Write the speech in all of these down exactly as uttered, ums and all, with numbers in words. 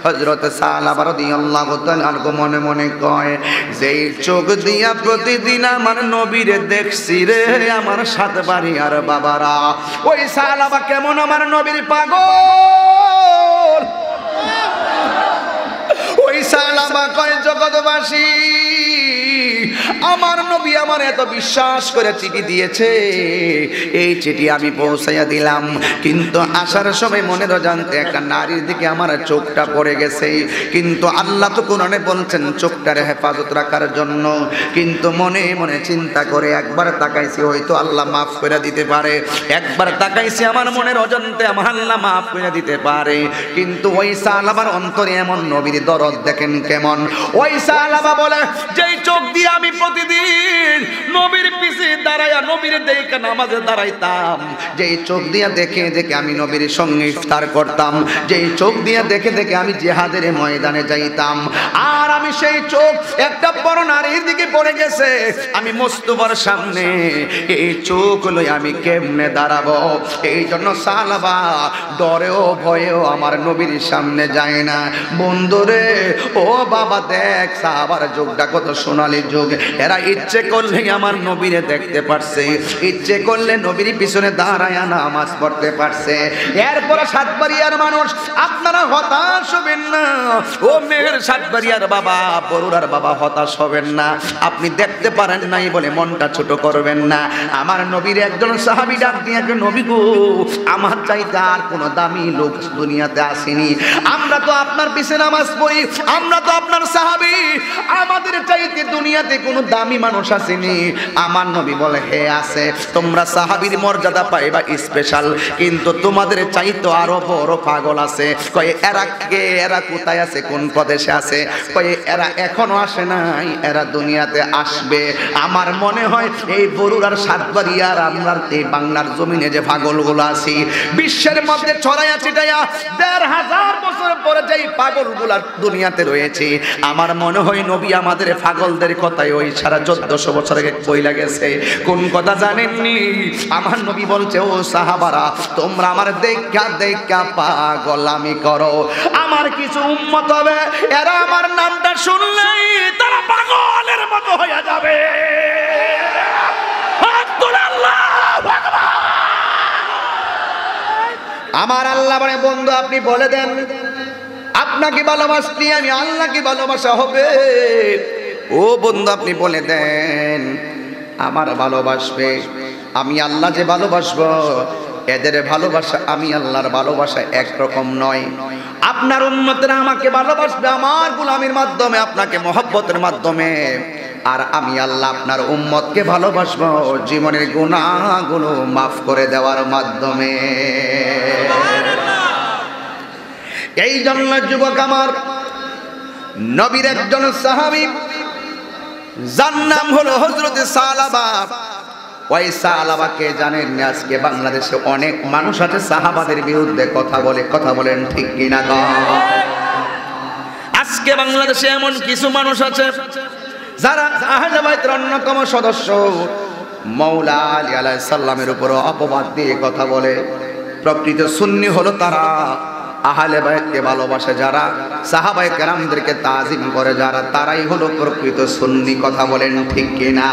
হযরত সালাবা রাদিয়াল্লাহু তাআলা আনহু মনে মনে কয়, যেই চোখ দিয়া প্রতিদিন আমার নবীরে দেখছি রে আমার সাতবাড়িয়ার বাবারা, ওই সালাবা কেমন আমার নবীর পাগল। ওই সালাবা কয়, জগৎবাসী আমার নবী আমার এত বিশ্বাস করে চিঠি দিয়েছে, এই চিঠি আমি পৌঁছাইয়া দিলাম, কিন্তু আসার সময় মনের অজান্তে একটা নারীর দিকে আমার চোখটা পড়ে গেছে। কিন্তু আল্লাহ তো কোরআনে বলছেন চোখটার হেফাজত রাখার জন্য, কিন্তু মনে মনে চিন্তা করে একবার তাকাইছি হয়তো আল্লাহ মাফ করে দিতে পারে, একবার তাকাইছি আমার মনের অজান্তে আমার আল্লাহ মাফ করে দিতে পারে। কিন্তু ওই সালাবার অন্তরে এমন নবীর দরদ দেখেন কেমন। ওই সালাবা বলে, যেই চোখ দিয়ে আমি প্রতিদিন নবীর পিছে দাঁড়াইয়া নবীর দেখে নামাজে দাঁড়াইতাম, যেই চোখ দিয়ে দেখে দেখে আমি নবীর সঙ্গে ইফতার করতাম, যেই চোখ দিয়ে দেখে দেখে আমি জিহাদের ময়দানে যাইতাম, আর আমি সেই চোখ একটা বড় নারীর দিকে পড়ে গেছে, আমি মোস্তফার সামনে এই চোখ লই আমি কেমনে দাঁড়াবো। এই জন্য সালাবা ডরেও ভয়েও আমার নবীর সামনে যায় না। বন্ধুরে ও বাবা দেখ সাহাবার যুগটা কত সোনালী যুগ, এরা ইচ্ছে করলে আমার নবীরে দেখতে পারছে, ইচ্ছে করলে নবীর পিছনে দাঁড়ায় নামাজ পড়তে পারছে। এরপরে সাতবাড়িয়ার মানুষ আপনারা হতাশ হবেন না, ও মেয়ের সাতবাড়িয়ার বাবা বরুড়ার বাবা হতাশ হবেন না, আপনি দেখতে পারেন নাই বলে মনটা ছোট করবেন না। আমার নবীর একজন সাহাবী ডাক দিয়ে, নবী গো আমার চাইতে আর কোনো দামি লোক দুনিয়াতে আসেনি, আমরা তো আপনার পিছনে নামাজ পড়ি, আমরা তো আপনার সাহাবী, আমাদের চাইতে দুনিয়াতে কোনো দামি মানুষ আসেনি। আমার নবী বলে, হে আছে, তোমরা সাহাবীর মর্যাদা পাইবা স্পেশাল, কিন্তু তোমাদের চাইতে আরো বড় পাগল আছে। কয় এরা কে, এরা কোথায় আছে, কোন প্রদেশে আছে? কয় এরা এখনো আসে নাই, এরা দুনিয়াতে আসবে। আমার মনে হয় এই বরুড়ার সাতবাড়িয়ার আমরা এই বাংলার জমিনে যে পাগলগুলো আছি, বিশ্বের মধ্যে ছড়াইয়া ছিটাইয়া দেড় হাজার বছর পরে যেই পাগলগুলা দুনিয়াতে রয়েছে, আমার মনে হয় নবী আমাদের পাগলদের কথাই ওই সারা চোদ্দশো বছর আগে বইলা গেছে। কোন কথা জানেননি? আমার নবী বলছে, ও সাহাবারা তোমরা আমার দেখা দেখা পাগলামি করো, আমার কিছু উম্মত হবে এরা আমার নামটা শুনলেই তারা পাগলের মতো হয়ে যাবে। আমার আল্লাহ বলে, বন্ধু আপনি বলে দেন আপনাকে ভালোবাসলে আমি আল্লাহকে ভালোবাসা হবে। ও বন্ধু আপনি বলে দেন আমার ভালোবাসবে, আমি আল্লাহ যে ভালোবাসবো, এদের ভালোবাসা আমি আল্লাহর ভালোবাসা একরকম নয়। আপনার উম্মতরা আমাকে ভালোবাসবে আমার গোলামির মাধ্যমে, আপনাকে মহব্বতের মাধ্যমে, আর আমি আল্লাহ আপনার উম্মতকে ভালোবাসবো জীবনের গুনাহগুলো মাফ করে দেওয়ার মাধ্যমে। এই জন্য যুবক আমার, নবীর একজন সাহাবী যার নাম হলো হযরত সালাবা। ওই সাহাবাকে জানেন না? আজকে বাংলাদেশে অনেক মানুষ আছে সাহাবাদের বিরুদ্ধে কথা বলে, কথা বলেন ঠিক কিনা? আজকে বাংলাদেশে এমন কিছু মানুষ আছে যারা আহলে বাইতের অন্যতম সদস্য মাওলা আলী আলাইহিস সালামের উপর অপবাদ দিয়ে কথা বলে। প্রকৃত সুন্নি হলো তারা, আহলে বাইতকে ভালোবাসে যারা, সাহাবায়ে কেরামদেরকে তাজিম করে যারা, তারাই হলো প্রকৃত সুন্নি। কথা বলেন ঠিক কিনা?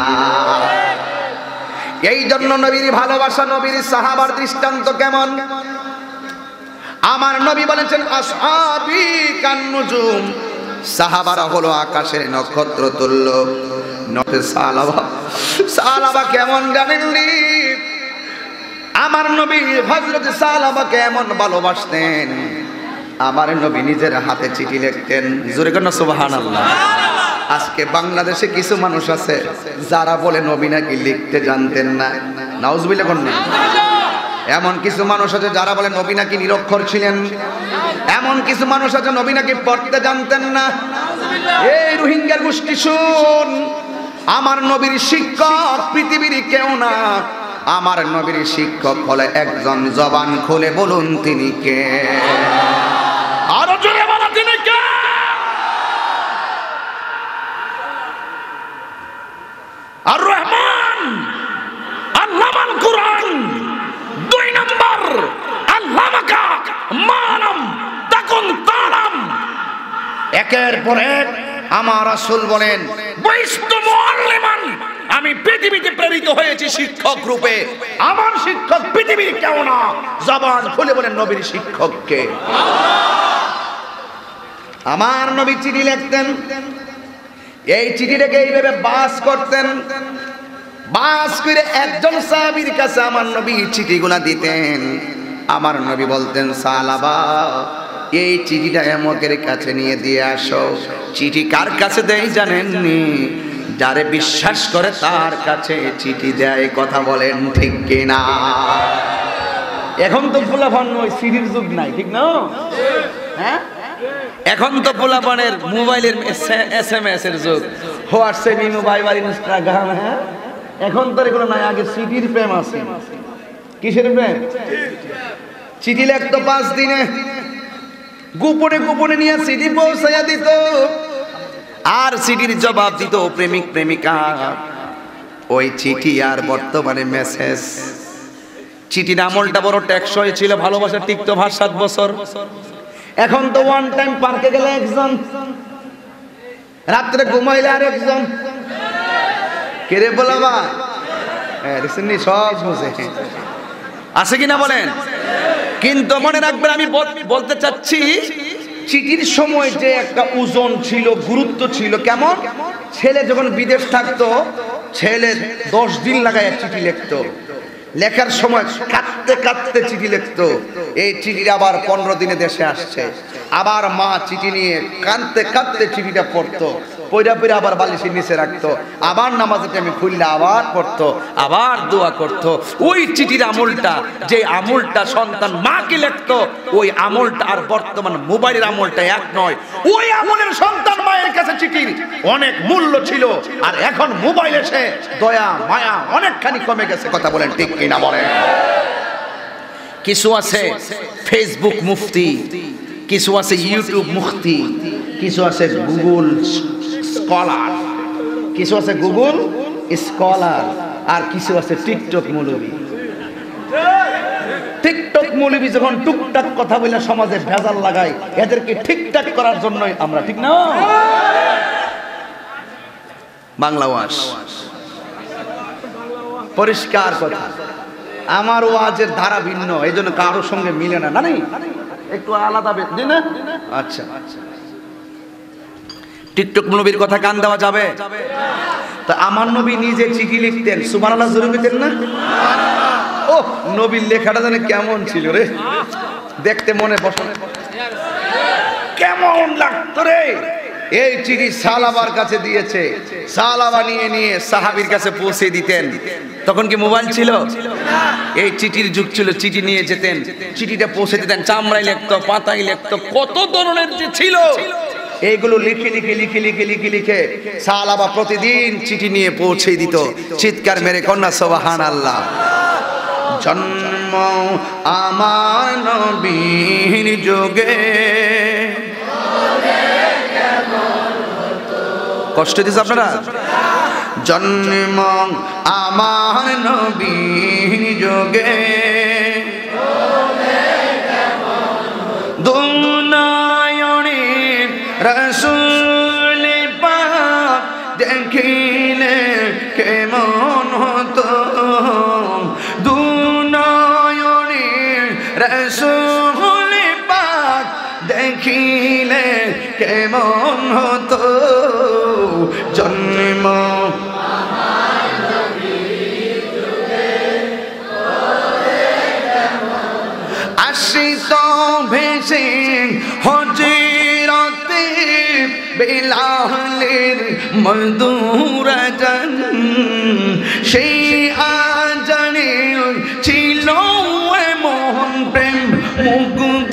এই জন্য নবীর ভালোবাসা, নবীর সাহাবার দৃষ্টান্ত কেমন? আমার নবী বলেছেন, আসহাবি কান্নুজুম, সাহাবারা হলো আকাশের নক্ষত্র তুল্য। সাহাবা সাহাবা কেমন জানেননি? আমার নবী হযরত সাহাবাকে এমন ভালোবাসতেন, আমার নবী নিজের হাতে চিঠি লিখতেন। জোরে করে সুবহানাল্লাহ। আজকে বাংলাদেশে কিছু মানুষ আছে যারা বলে নবী নাকি লিখতে জানতেন না। নাউজুবিল্লাহ কোন না? এমন কিছু মানুষ আছে যারা বলে নবী নাকি নিরক্ষর ছিলেন। এমন কিছু মানুষ আছে নবী নাকি পড়তে জানতেন না। এই রোহিঙ্গার গোষ্ঠী শুন, আমার নবীর শিক্ষক পৃথিবীর কেউ না, আমার নবীর শিক্ষক হলে একজন। জবান খুলে বলুন তিনি কে? আরো জোরে বলো তিনি কে? আর রহমান আল্লামাল কুরআন। দুই নম্বর আল্লামাকা মালাম তাকুন তালাম। একের পর এক আমার রাসূল বলেন, বৈষ্ণব মুআল্লিমান, আমি পৃথিবীতে প্রেরিত হয়েছি শিক্ষক রূপে। আমার শিক্ষক পৃথিবীর কেউ না। জবান খুলে বলেন নবীর শিক্ষক কে? আমার নবী চিঠি লিখতেন, এই চিঠিটাকে এইভাবে বাস করতেন, বাস করে একজন সাহাবীর কাছে আমার নবী চিঠিগুলা দিতেন। আমার নবী বলতেন, সালাবা এই চিঠিটা এমকের কাছে নিয়ে দিয়ে আসো। চিঠি কার কাছে দেয় জানেননি? যারে বিশ্বাস করে তার কাছে চিঠি দেয়। কথা বলেন ঠিক কিনা? এখন তো পোলাপান ওই সিডির যুগ নাই, ঠিক না? হ্যাঁ, এখন তো পোলাপানের মোবাইলের এস এম এস এর যুগ, হোয়াটসঅ্যাপ, ইমো, ভাইবার, ইনস্টাগ্রাম। হ্যাঁ, এখন তো এগুলো নাই। আগে চিঠির প্রেম আছে। কিসের প্রেম? চিঠি লিখতো পাঁচ দিনে, গোপনে গোপনে নিয়ে চিঠি পৌঁছাইয়া দিত, আর চিঠির জবাব দিত প্রেমিক প্রেমিকা। ওই চিঠি আর বর্তমানে মেসেজ। চিঠির আমলটা বড় টেকসই ছিল, ভালোবাসা টিকতো ভার সাত বছর। এখন তো ওয়ান টাইম পার্কে গেলে একজন, রাত্রে ঘুমাইলে আর একজন। কেরে বলাবা সব বুঝে আছে কিনা বলেন? কিন্তু মনে রাখবেন, আমি বলতে চাচ্ছি, চিঠির সময় যে একটা ওজন ছিল, গুরুত্ব ছিল। কেমন? ছেলে যখন বিদেশ থাকতো, ছেলে দশ দিন লাগায় এক চিঠি লিখতো। লেখার সময় কাঁদতে কাঁদতে চিঠি লিখতো। এই চিঠিটা আবার পনেরো দিনে দেশে আসছে, আবার মা চিঠি নিয়ে কাঁদতে কাঁদতে চিঠিটা পড়তো, পয়রা পয়রা আবার বালিশের নিচে রাখতো, আবার নামাজের টাইমে খুললে আবার পড়তো, আবার দোয়া করতো। ওই চিঠির আমলটা, যে আমলটা সন্তান মাকে লিখতো, ওই আমলটা আর বর্তমান মোবাইলের আমলটা এক নয়। ওই আমলের সন্তান মায়ের কাছে চিঠির অনেক মূল্য ছিল, আর এখন মোবাইল এসে দয়া মায়া অনেকখানি কমে গেছে। কথা বলেন ঠিক কিনা বলেন? কিছু আছে ফেসবুক মুফতি, কিছু আছে ইউটিউব মুফতি, কিছু আছে গুগল স্কলার, কিছু আছে গুগল স্কলার, আর কিছু আছে টিকটক মৌলবী। টিকটক মৌলবী যখন টুকটাক কথা বলে সমাজে ভেজাল লাগায়, এদেরকে ঠিকঠাক করার জন্যই আমরা, ঠিক না? বাংলা ওয়াজ পরিষ্কার কথা। আমার ওয়াজের ধারা ভিন্ন, এই জন্য কারোর সঙ্গে মিলে না। না, একটু আলাদা না? আচ্ছা, টিকটক নবীর কথা কান দেওয়া যাবে? তা আমার নবী নিজে চিঠি লিখতেন, সুবহানাল্লাহ জোরে দিতেন না? ও নবীর লেখাটা জানে কেমন ছিল রে, দেখতে মনে বসে কেমন লাগতো রে। এই চিঠি সালাবার কাছে দিয়েছে, সালাবা নিয়ে নিয়ে সাহাবীর কাছে পৌঁছে দিতেন। তখন কি মোবাইল ছিল? এই চিঠির যুগ ছিল, চিঠি নিয়ে যেতেন, চিঠিটা পৌঁছে দিতেন। চামড়ায় লিখতো, পাতায় লিখতো, কত ধরনের যে ছিল, এইগুলো লিখে লিখে লিখে লিখে লিখে লিখে সালাবা প্রতিদিন চিঠি নিয়ে পৌঁছে দিত। চিৎকার মেরে কন্যা সুবহানাল্লাহ। জন্ম আমার নবীর যুগে, কষ্ট দিচ্ছে আপনারা? জন্ম আমার নবীর যুগে, দুনয়নে রাসূল পাক দেখিলে কেমন হতো, দুনয়নে রাসূল পাক দেখিলে কেমন হতো। জন্ম আমার নবীর যুগে, আসিত ভেসে হযরতে বেলালের মধুর আযান, সেই আযানে ছিল এমন প্রেম মুগ্ধ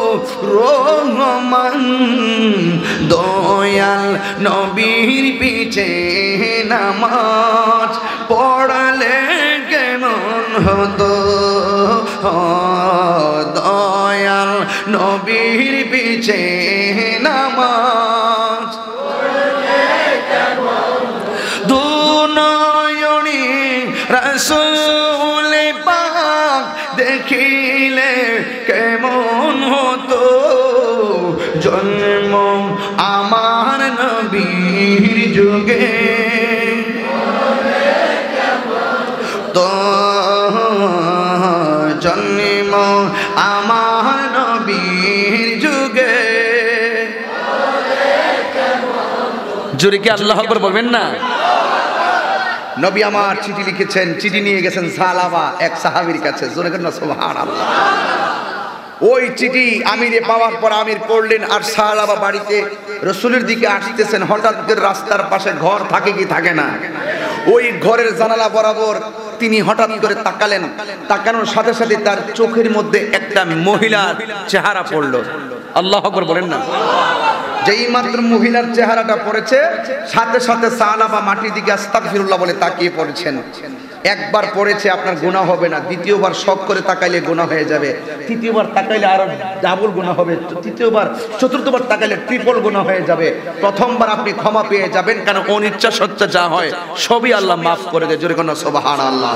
রহমান। দয়াল নবীর পিছে নামাজ পড়ালে কেমন হতো, দয়াল নবীর পিছে নামাজ পড়ালে কেমন, দুনয়নে রাসূল পাক দেখিলে কেমন হতো। জন্ম আমার নবীর যুগে তো জন্ম আমার নবীর যুগে। জোরে কি আল্লাহু আকবার বলবেন না? নবী আমার চিঠি লিখেছেন, চিঠি নিয়ে গেছেন সালাবা এক সাহাবীর কাছে। জোরে কেন সুবহানাল্লাহ। ওই চিঠি আমিরে পাওয়ার পর আমির পড়লেন, আর সাহাবা বাড়িতে রাসূলের দিকে আসতেছেন। হঠাৎ করে রাস্তার পাশে ঘর থাকে কি থাকে না, ওই ঘরের জানালা বরাবর তিনি হঠাৎ করে তাকালেন। তাকানোর সাথে সাথে তার চোখের মধ্যে একটা মহিলার চেহারা পড়লো। আল্লাহু আকবার বলেন না? যেই মাত্র মহিলার চেহারাটা পড়েছে, সাথে সাথে সাহাবা মাটির দিকে আস্তাগফিরুল্লাহ বলে তাকিয়ে পড়েছেন। একবার পড়েছে আপনার গুনাহ হবে না, দ্বিতীয়বার শক করে তাকাইলে গুনাহ হয়ে যাবে, তৃতীয়বার তাকাইলে আরো ডাবল গুনাহ হবে, তৃতীয়বার চতুর্থবার তাকাইলে ট্রিপল গুনাহ হয়ে যাবে। প্রথমবার আপনি ক্ষমা পেয়ে যাবেন, কারণ অনিচ্ছা সত্য যা হয় সবই আল্লাহ মাফ করে দেয়। জোরে কোন সুবহানাল্লাহ।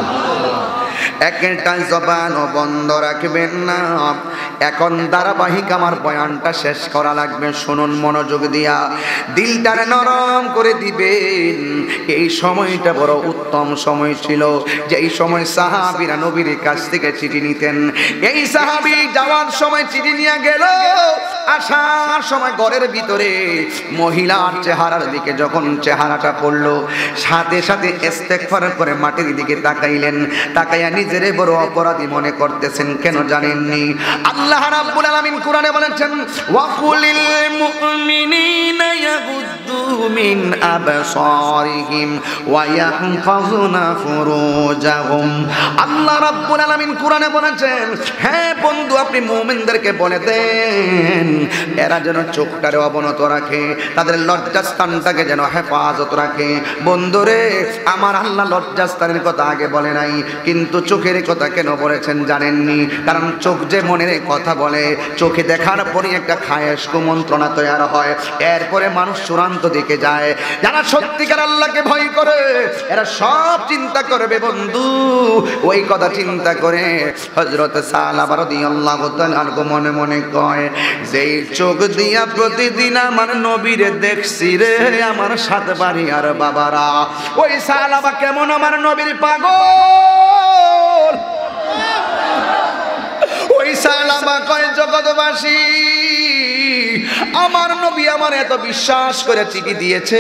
একটা জবানও বন্ধ রাখবেন না। এখন ধারাবাহিক আমার বয়ানটা শেষ করা লাগবে, শুনুন মনোযোগ দিয়া, দিলটারে নরম করে দিবেন। এই সময়টা বড় উত্তম সময় ছিল, যে এই সময় সাহাবীরা নবীর কাছ থেকে চিঠি নিতেন। এই সাহাবী যাওয়ার সময় চিঠি নিয়ে গেল, আসার সময় ঘরের ভিতরে মহিলার চেহারার দিকে যখন চেহারাটা পড়লো, সাথে সাথে ইস্তেগফার করে মাটির দিকে তাকাইলেন। তাকাইয়া নিজেরে বড় অপরাধী মনে করতেছেন। কেন জানেননি? আল্লাহ রাব্বুল আলামিন কোরআনে বলেছেন, ওয়াকুলিল মুমিনিনা ইয়াগুদ্দু মিন আবসারিহিম ওয়া ইয়াহফাযুনা ফুরুজাহুম। আল্লাহ রাব্বুল আলামিন কোরআনে বলেছেন, হ্যাঁ বন্ধু আপনি মুমিনদেরকে বলে দেন এরা যেন চোখটারে অবনত রাখে, তাদের লজ্জাস্থানটাকে যেন হেফাজত রাখে। বন্ধুরে আমার আল্লাহ লজ্জাস্থানের কথা আগে বলে নাই, কিন্তু চোখের কথা কেন বলেছেন জানেননি? কারণ চোখ যে মনের কথা বলে, চোখে দেখার পরে একটা খায়েশ কুমন্ত্রণা তৈরি হয়, এরপরে মানুষ চূড়ান্ত দিকে যায়। যারা সত্যিকার আল্লাহকে ভয় করে এরা সব চিন্তা করবে বন্ধু। ওই কথা চিন্তা করে হযরত সালাবা রাদিয়াল্লাহু তাআলা মনে মনে কয়, যেই চোখ দিয়া প্রতিদিন আমার নবীরে দেখছি রে আমার সাত বাড়ি আর বাবারা, ওই সালাবা কেমন আমার নবীর পাগল। ওই সালাবা কয়, জগৎবাসী আমার নবী আমার এত বিশ্বাস করে চিঠি দিয়েছে,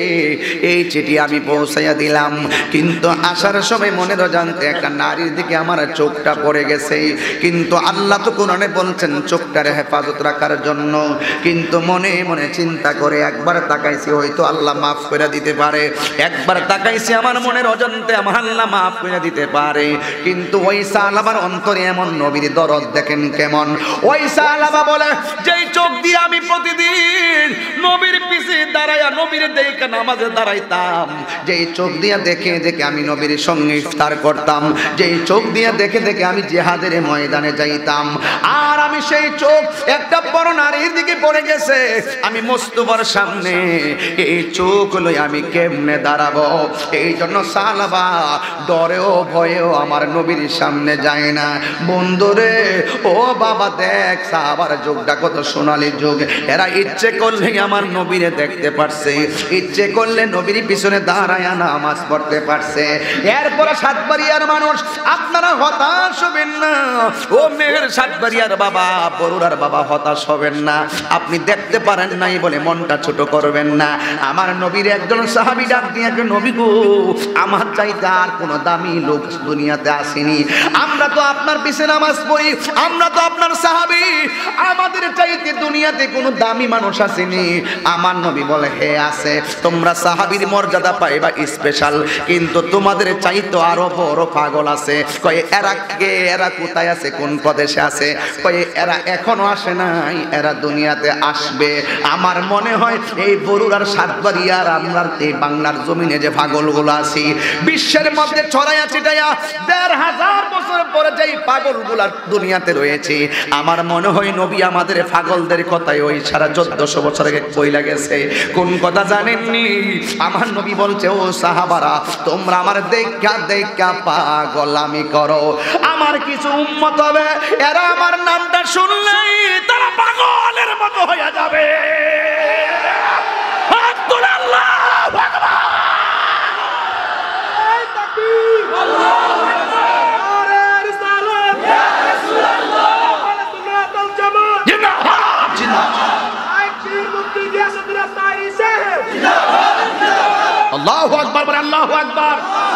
এই চিঠি আমি পৌঁছাইয়া দিলাম, কিন্তু আসার সময় মনের অজান্তে একটা নারীর দিকে আমার চোখটা পড়ে গেছে। কিন্তু আল্লাহ তো কোরআনে বলছেন চোখটার হেফাজত রাখার জন্য, কিন্তু মনে মনে চিন্তা করে একবার তাকাইছি হয়তো আল্লাহ মাফ করে দিতে পারে, একবার তাকাইছি আমার মনের অজান্তে আমার আল্লাহ মাফ করে দিতে পারে। কিন্তু ওই সাহাবার অন্তরে এমন নবীর দরদ দেখেন কেমন। ওই সাহাবা বলে, যেই চোখ দিয়ে আমি প্রতিদিন নবীর পিছে দাঁড়াইয়া নবীর দেখে নামাজে দাঁড়াইতাম, যেই চোখ দিয়ে দেখে দেখে আমি নবীর সঙ্গে ইফতার করতাম, যেই চোখ দিয়ে দেখে দেখে আমি জিহাদের ময়দানে যাইতাম, আর আমি সেই চোখ একটা বড় নারীর দিকে পড়ে গেছে, আমি মোস্তফার সামনে এই চোখ লই আমি কেমনে দাঁড়াবো? এই জন্য সাহাবা ডরেও ভয়েও আমার নবীর সামনে যায় না। বন্ধুরে ও বাবা দেখ সাহাবার যোগটা কত সোনালী যোগ। এরা ইচ্ছে করলে আমার নবীরে দেখতে পারছে, ইচ্ছে করলে নবীর পিছনে দাঁড়ায় নামাজ পড়তে পারছে। এরপরে সাতবাড়িয়ার মানুষ আপনারা হতাশ হবেন না, ও মেয়ের সাতবাড়িয়ার বাবা বরুড়ার বাবা হতাশ হবেন না। আপনি দেখতে পারেন নাই বলে মনটা ছোট করবেন না। আমার নবীর একজন সাহাবী ডাক দিয়ে, নবী গো আমার চাইতে আর কোনো দামি লোক দুনিয়াতে আসেনি, আমরা তো আপনার পিছনে নামাজ পড়ি, আমরা তো আপনার সাহাবী, আমাদের চাইতে দুনিয়াতে কোনো দামি মানুষ আসেনি। আমার নবী বলে, হে আছে, তোমরা সাহাবীর মর্যাদা পাইবা স্পেশাল, কিন্তু তোমাদের চাইতে আরো বড় পাগল আছে। কয়ে এরা কে, এরা কোথায় আছে, কোন প্রদেশে আছে? কয়ে এরা এখনো আসে নাই, এরা দুনিয়াতে আসবে। আমার মনে হয় এই বরুড়ার সাতবাড়িয়ার আমরা এই বাংলার জমিনে যে পাগলগুলো আছি, বিশ্বের মধ্যে ছড়াইয়া ছিটাইয়া দেড় হাজার বছর পরে যেই পাগলগুলা দুনিয়াতে রয়েছে, আমার মনে হয় নবী আমাদের পাগলদের কথাই ওই সারা চোদ্দশো বছর আগে বইলা গেছে। কোন কথা জানেননি? আমার নবী বলছে, ও সাহাবারা, তোমরা আমার দেখা দেখা পাগলামি করো। আমার কিছু উম্মত হবে, এরা আমার নামটা শুনলেই তারা পাগলের মতো হয়ে যাবে। আল্লাহু আকবার। আল্লাহু আকবার, আল্লাহু আকবার।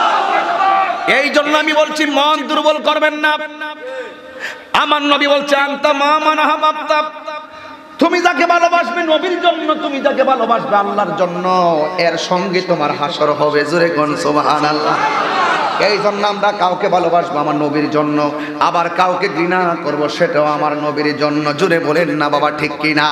এই জন্য আমি বলছি মন দুর্বল করবেন না। আমার নবী বলছে, আনতা মা মান আহাব্বতা, তুমি যাকে ভালোবাসবে নবীর জন্য, তুমি যাকে ভালোবাসবে আল্লাহর জন্য, এর সঙ্গে তোমার হাসর হবে। জোরে কোন সুবহানাল্লাহ। এই জন্য আমরা কাউকে ভালোবাসবো আমার নবীর জন্য, আবার কাউকে ঘৃণা করব সেটাও আমার নবীর জন্য। জোরে বলেন না বাবা, ঠিক কিনা?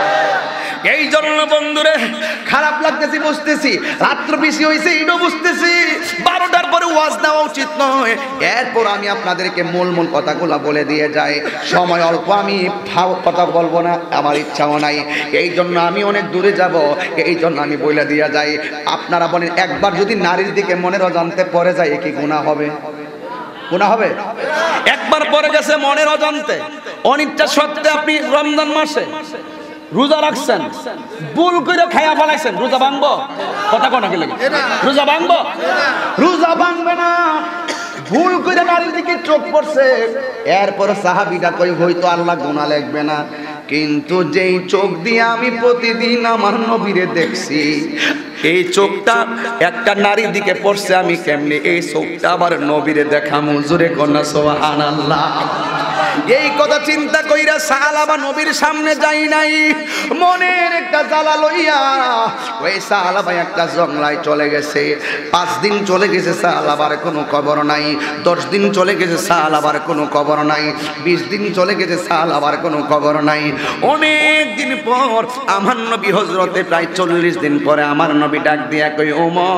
এই জন্য বন্ধুরে, খারাপ লাগতেছি বুঝতেছি, রাত্র বেশি হয়েছে এটাও বুঝতেছি, বারোটার পরে ওয়াজ দেওয়া উচিত নয়। এরপর আমি আপনাদেরকে মূল মূল কথাগুলো বলে দিয়ে যাই। সময় অল্প, আমি ফাও কথা বলবো না, আমার ইচ্ছাও নাই। এই জন্য আমি অনেক দূরে যাব, এই জন্য আমি বলে দিয়ে যাই। আপনারা বলেন, একবার যদি নারীর দিকে মনের অজান্তে পড়ে যায়, কি গুনাহ হবে? গুনাহ হবে? একবার পড়ে গেছে মনের অজান্তে, অনিচ্ছা সত্ত্বে আপনি রমজান মাসে রোজা রাখছেন, ভুল করে খায়া ফেলাইছেন, রোজা ভাঙবো? কথা কোনা কি লাগে? রোজা ভাঙবো? রোজা ভাঙবে না। ভুল করে নারীর দিকে চোখ পড়ছে, এরপর সাহাবীরা কই হয়তো আল্লাহ গুনাহ লিখবে না, কিন্তু যেই চোখ দিয়ে আমি প্রতিদিন আমার নবীরে দেখছি, এই চোখটা একটা নারীর দিকে পড়ছে, আমি কেমনে এই চোখটা আবার নবীরে দেখামু? জোরে কন্যা সুবহানাল্লাহ। এই কথা চিন্তা কইরা সাহাবা নবীর সামনে যাই নাই, মনের একটা জ্বালা লইয়া ওই সাহাবা একটা জংলায় চলে গেছে। পাঁচ দিন চলে গেছে, সাহাবার কোনো খবর নাই। দশ দিন চলে গেছে, সাহাবার কোনো খবর নাই। বিশ দিন চলে গেছে, সাহাবার কোনো খবর নাই। অনেক দিন পর আমার নবী হজরতে প্রায় চল্লিশ দিন পরে আমার নবী ডাক দিয়া কই,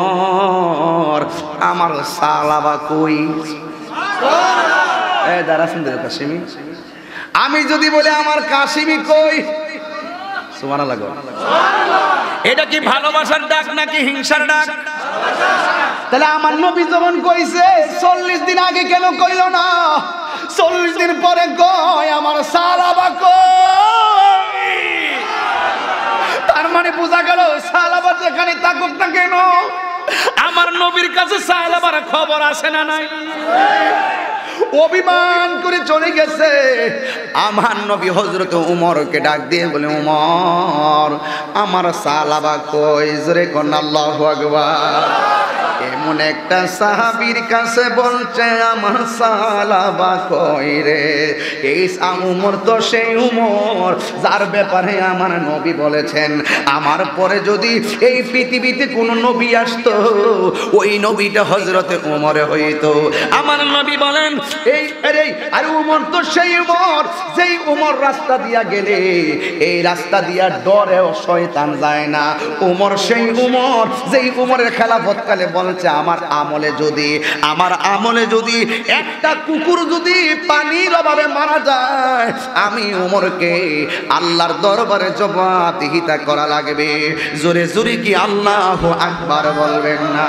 ওমর, আমার সাহাবা কই? আমি যদি বলে আমার কাশিমি কই? সুবহানাল্লাহ। এটা কি ভালোবাসার ডাক নাকি হিংসার ডাক? তাহলে আমার নবী যখন কইছে চল্লিশ দিন আগে কেন কইল না? চল্লিশ দিন পরে কয় আমার সাহাবা কই? তার মানে বোঝা গেল সাহাবা যেখানে থাকুক না কেন, আমার নবীর কাছে সাহাবার খবর আসে না নাই? অভিমান করে চলে গেছে। আমার নবী হযরত উমরকে ডাক দিয়ে বলে, উমর, আমার সাহাবা কই? জোরে কোন আল্লাহু আকবার। এমন একটা সাহাবীর কাছে বলছে আমার সাহাবা কই রে? এই উমর তো সেই উমর যার ব্যাপারে আমার নবী বলেছেন, আমার পরে যদি এই পৃথিবীতে কোনো নবী আসতো, ওই নবীটা হযরতে উমরে হইতো। আমার নবী বলেন, এই আরে আর উমর তো সেই উমর যেই উমর রাস্তা দিয়া গেলে এই রাস্তা দিয়া ডরেও শয়তান যায় না। উমর সেই উমর যেই উমরের খেলাফতকালে বলছে, আমার আমলে যদি আমার আমলে যদি একটা কুকুর যদি পানির অভাবে মারা যায়, আমি উমরকে আল্লাহর দরবারে জবাবদিহিতা করা লাগবে। জোরে জোরে কি আল্লাহু আকবার বলবেন না?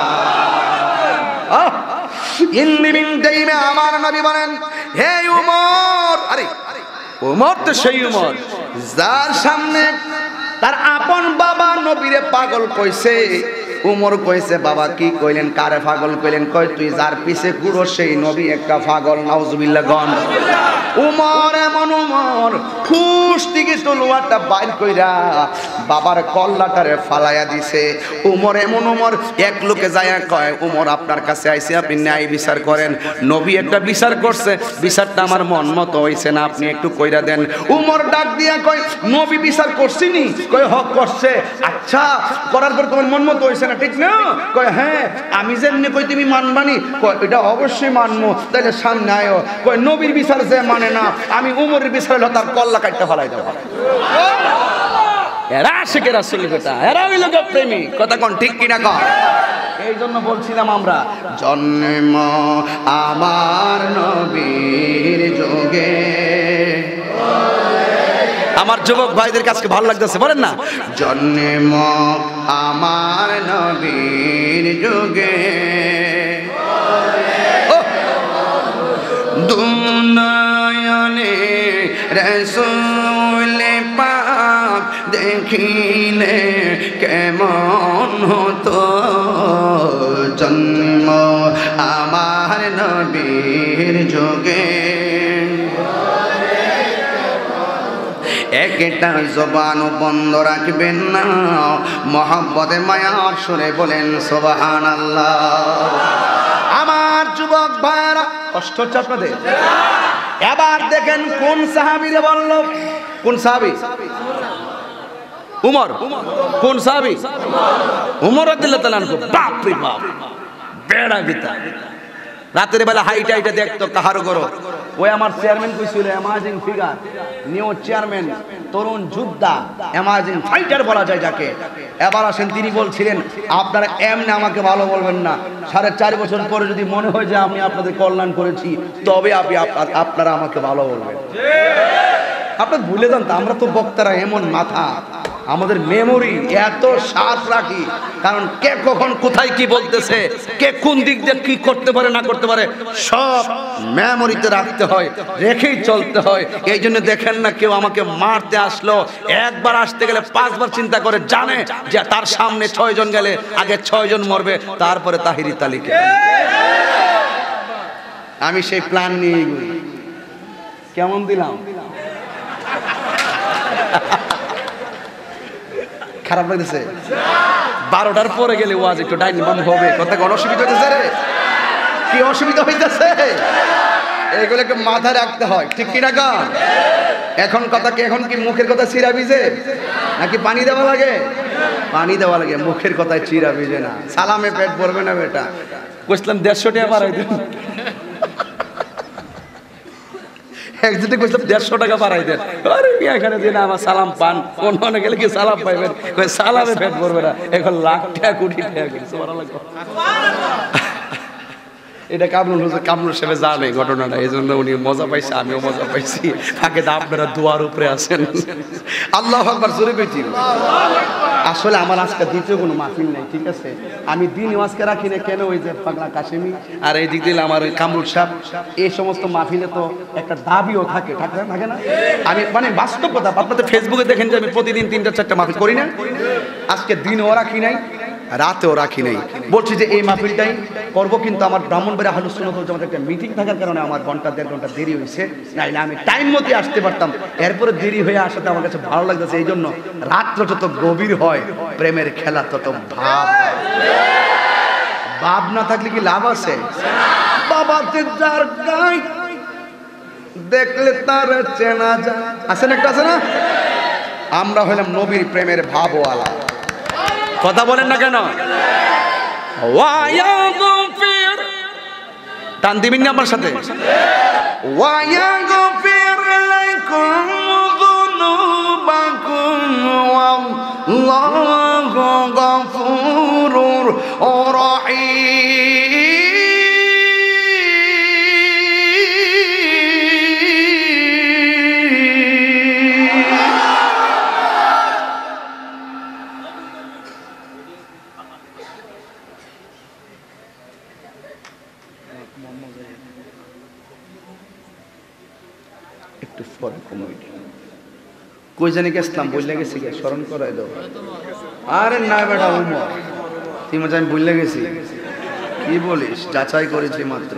আমার নবী বলেন, হে উমর, আরে উমর তো সেই উমর যার সামনে তার আপন বাবা নবীরে পাগল কইছে। উমর কইছে, বাবা কি কইলেন? কারে পাগল কইলেন? কয় তুই যার পিছে ঘুরো সেই নবী একটা পাগল। নাউজুবিল্লাহ গন। উমর এমন উমর খুশ থেকে তলোয়ারটা বাইর কইরা বাবার কল্লাটারে ফালাইয়া দিছে। উমর এমন উমর এক লোকে যায়া কয়, উমর আপনার কাছে আইছে, আপনি ন্যায় বিচার করেন। নবী একটা বিচার করছে, বিচারটা আমার মন মতো হইছে না, আপনি একটু কইরা দেন। উমর ডাক দিয়া কয়, নবী বিচার করছিনি? কয় হক করছে। আচ্ছা, করার পর তোমার মন মতো হইছে না, ঠিক না? কয় হ্যাঁ। আমি যেমনি কই তুমি মানবানি? কয় এটা অবশ্যই মানবো। তাইলে সামনে আয়ো। কয় নবীর বিচার যে মানে না, আমি উমরের বিচার হলো তার কল্লা কাটতে ফেলাই দেবো। এরা আশিকের রাসূল বেটা, এরা হইল প্রেমী। কথা কোন ঠিক কিনা কর? এই জন্য বলছিলাম আমরা, জন্ম আমার নবীর যোগে আমার যুবক ভাইদের কাছে ভালো লাগতেছে, বলেন না? জন্ম আমার নবীর যুগে, দুনয়নে রাসূল পাক দেখিলে কেমন হতো, জন্ম আমার নবীর যুগে। একটা জবান বন্ধ রাখবেন না, মহব্বতে মায়ার সুরে বলেন সুবহানাল্লাহ। আমার যুবক ভাইরা, কষ্ট হচ্ছে আপনাদের? এবার দেখেন কোন সাহাবীরে বলল, কোন সাহাবী? উমর। কোন সাহাবী? উমর রাদিয়াল্লাহু তাআলা আনহু। বাপ রে বাপ, বেড়া গীতা। রাতের বেলা হাইটা হাইটা দেখতো কাহারো করো। ওই আমার চেয়ারম্যান কইছিল, অ্যামাজিং ফিগার, নিউ চেয়ারম্যান, তরুণ যোদ্ধা, অ্যামাজিং ফাইটার বলা যায় যাকে। এবার আসেন তিনি বলছিলেন, আপনারা এমনি আমাকে ভালো বলবেন না, সাড়ে চার বছর পরে যদি মনে হয় যে আমি আপনাদের কল্যাণ করেছি, তবে আপনি আপনারা আমাকে ভালো বলবেন। আপনার ভুলে যান তো, আমরা তো বক্তারা এমন মাথা, আমাদের মেমোরি এত সাথ রাখি, কারণ কে কখন কোথায় কি বলতেছে, কে কোন দিক দিয়ে কি করতে পারে না করতে পারে, সব মেমোরিতে রাখতে হয়, রেখেই চলতে হয়। এই জন্য দেখেন না, কেউ আমাকে মারতে আসলো, একবার আসতে গেলে পাঁচবার চিন্তা করে, জানে যে তার সামনে ছয় জন গেলে আগে ছয় জন মরবে, তারপরে তাহিরি তালিকা। আমি সেই প্ল্যান নিয়ে কেমন দিলাম, খারাপ লাগতেছে? বারোটার পরে গেলে ওয়াজ একটু ডাইনিং বাম হবে, কথা কোন অসুবিধা হইতেছে রে? কি অসুবিধা হইতেছে? এগুলো একটু মাথায় রাখতে হয়, ঠিক কিনা গান? এখন কথা কি, এখন কি মুখের কথা চিরা ভিজে নাকি পানি দেওয়া লাগে? পানি দেওয়া লাগে, মুখের কথায় চিরা ভিজে না। সালামে পেট ভরবে না বেটা। কইছিলাম দেড়শো টাকা বাড়াই দেন, একদিকে কইছিলাম দেড়শো টাকা বাড়াই দেন। আরে এখানে দিন আমার সালাম পান, অন্য গেলে কি সালাম পাইবেন? সালামে পেট ভরবে না, এখন লাখ টাকা কোটি টাকা। এটা কামরুল হোসেন, কামরুল সাহেব জানে ঘটনাটা, এই জন্য উনি মজা পাইছে, আমিও মজা পাইছি। তাকে তো আপনারা দুয়ার উপরে আছেন। আল্লাহু আকবার, জোরে বেটি। আসলে আমার আজকে দ্বিতীয় কোনো মাহফিল নেই, ঠিক আছে? আমি দিন আজকে রাখি না কেন, ওই যে পাগলা কাশেমি আর এই দিক দিলে আমার কামরুল সাহেব, এই সমস্ত মাহফিলে তো একটা দাবিও থাকে, থাকে থাকে না? আমি মানে বাস্তব কথা, আপনাদের ফেসবুকে দেখেন যে আমি প্রতিদিন তিনটা চারটা মাহফিল করি না। আজকে দিনও রাখি নাই, রাতেও রাখি নাই, বলছি যে এই মাহফিলটাই করবো। কিন্তু আমার ব্রাহ্মণবাড়িয়া আহলুস সুন্নাত ওয়াল জামাতের একটা মিটিং থাকার কারণে আমার ঘন্টা দেড় ঘন্টা দেরি হয়েছে, নাইলে আমি টাইম মতো আসতে পারতাম। এরপরে দেরি হয়ে আসাতে আমার কাছে ভালো লাগতেছে। এই জন্য রাত্র যত গভীর হয়, প্রেমের খেলা তত ভাব। ভাব না থাকলে কি লাভ আছে? বাবাতে যার গায় দেখলে তার চেনা যায়, আছে না? একটা আছে না? আমরা হলাম নবীর প্রেমের ভাবওয়ালা। কথা বলেন না কেন? টান দিবেন না আমার সাথে? একটু পরে কমাই, কই জানি গেছিলাম, বললে গেছি, স্মরণ করাই দাও। আরে না বেটা, উমর তুই মজা, আমি বললে গেছি। কি বলিস? যাচাই করেছি মাত্র।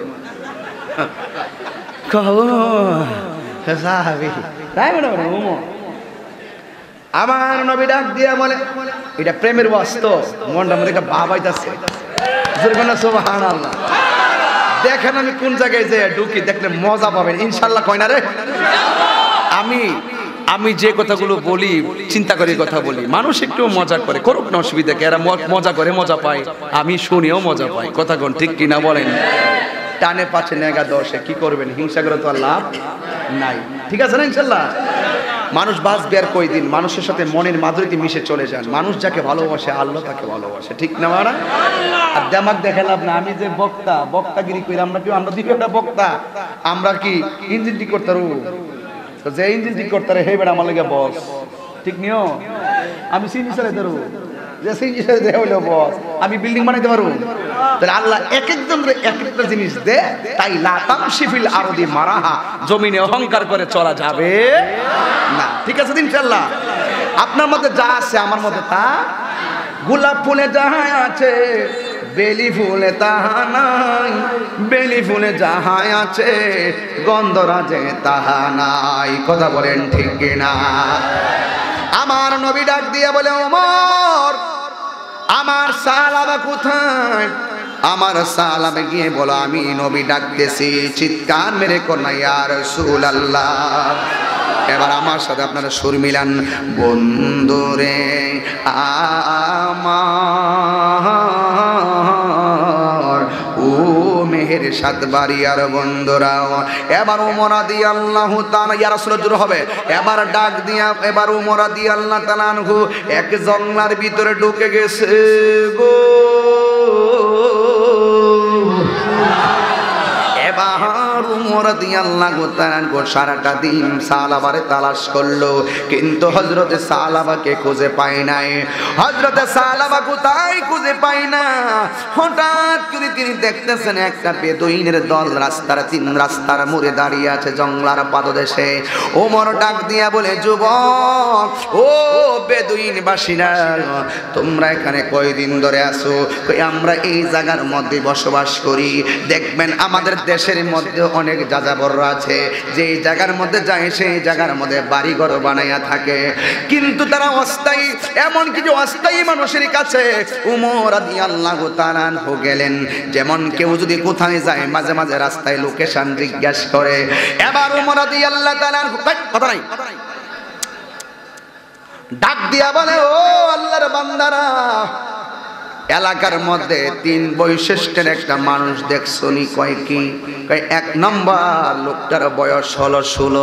আমার নবী ডাক দিয়া বলে, এটা প্রেমের বাস্তব, মনটা মধ্যে একটা ভাব আইতাছে। সুবহানাল্লাহ। দেখেন আমি কোন জায়গায় যে ঢুকি, দেখলে মজা পাবেন ইনশাল্লাহ। কয় না রে? আমি আমি যে কথাগুলো বলি, চিন্তা করে কথা বলি, মানুষ একটু মজা করে, করুক না, অসুবিধা কি? এরা মজা করে, মজা পায়, আমি শুনিও মজা পাই। কথা কোন ঠিক কিনা বলেন? টানে পাচ্ছে নেগা দশে, কি করবেন? হিংসা করে তো আর লাভ নাই, ঠিক আছে না? ইনশাল্লাহ মানুষ বাঁচবে আর কয়দিন। মানুষের সাথে মনের মাধুরীতে মিশে চলে যান। মানুষ যাকে ভালোবাসে, আল্লাহ তাকে ভালোবাসে, ঠিক না? মারা আর দেমাক দেখে লাভ না। আমি যে বক্তা, বক্তাগিরি করি, আমরা কি আমরা দিকে একটা বক্তা? আমরা কি ইঞ্জিনটি করতে পারবো? তো যে ইঞ্জিন ঠিক করতে রে হে বেড়া আমার লাগে বস ঠিক নিও আমি সিনি চালাতে পারবো যে সিনি চালাতে হইলো বস আমি বিল্ডিং বানাইতে পারবো তাহলে আল্লাহ এক একজন এক একটা জিনিস দে তাই লা তামশিফিল আরদি মারাহা জমিনে অহংকার করে চলা যাবে না ঠিক আছে ইনশাআল্লাহ আপনার মধ্যে যা আছে আমার মধ্যে তা গোলাপ ফুলে যাহা আছে বেলি ফুলে তাহা নাই বেলি ফুলে যাহা আছে গন্ধরাজে তাহা নাই কথা বলেন ঠিক কিনা আমার নবী ডাক দিয়ে বলে ওমর আমার সালাবা কোথায় আমার সালামে গিয়ে বলো আমি নবী ডাকতেছি চিৎকার মেরে কন্যা ইয়া রাসূলুল্লাহ এবার আমার সাথে আপনারা সুর মিলান বন্ধুরে আমার ও মেহের সাত বাড়িয়ার বন্ধুরা এবার ওমর রাদিয়াল্লাহু তাআলা ইয়া রাসূলুল্লাহ হবে এবার ডাক দিয়া এবার ওমর রাদিয়াল্লাহু তাআলা আনহু এক জঙ্গলার ভিতরে ঢুকে গেছে গো এবার ওমর রাদিয়াল্লাহু তাআলা সারাটা দিন সালাবারে তালাশ করলো কিন্তু হযরতে সালাবাকে খুঁজে পায় নাই হযরতে সালাবা কোথায় খুঁজে পায় না হঠাৎ করে তিনি দেখতেছেন একটা বেদুইনের দল রাস্তার তিন রাস্তার মোড়ে দাঁড়িয়ে আছে জঙ্গলার পাদদেশে ওমর ডাক দিয়া বলে যুবক ও বেদুইন বাসীরা তোমরা এখানে কয়দিন ধরে আছো আমরা এই জায়গার মধ্যে বসবাস করি দেখবেন আমাদের দেশের মধ্যে অনেক যাযাবররা আছে যে জায়গার মধ্যে যায় সেই জায়গার মধ্যে বাড়িঘর বানাইয়া থাকে কিন্তু তারা অস্থায়ী এমন কিছু অস্থায়ী মানুষের কাছে ওমর রাদিয়াল্লাহু তাআলা আনহু গেলেন যেমন কেউ যদি কোথায় যায় মাঝে মাঝে রাস্তায় লোকেশন জিজ্ঞাসা করে এবার ওমর রাদিয়াল্লাহু তাআলা আনহু কথা নাই ডাক দিয়া বলে ও আল্লাহর বান্দারা এলাকার মধ্যে তিন বৈশিষ্ট্যের একটা মানুষ দেখছনি কয় কি কয় এক নম্বর লোকটার বয়স হলো ষোলো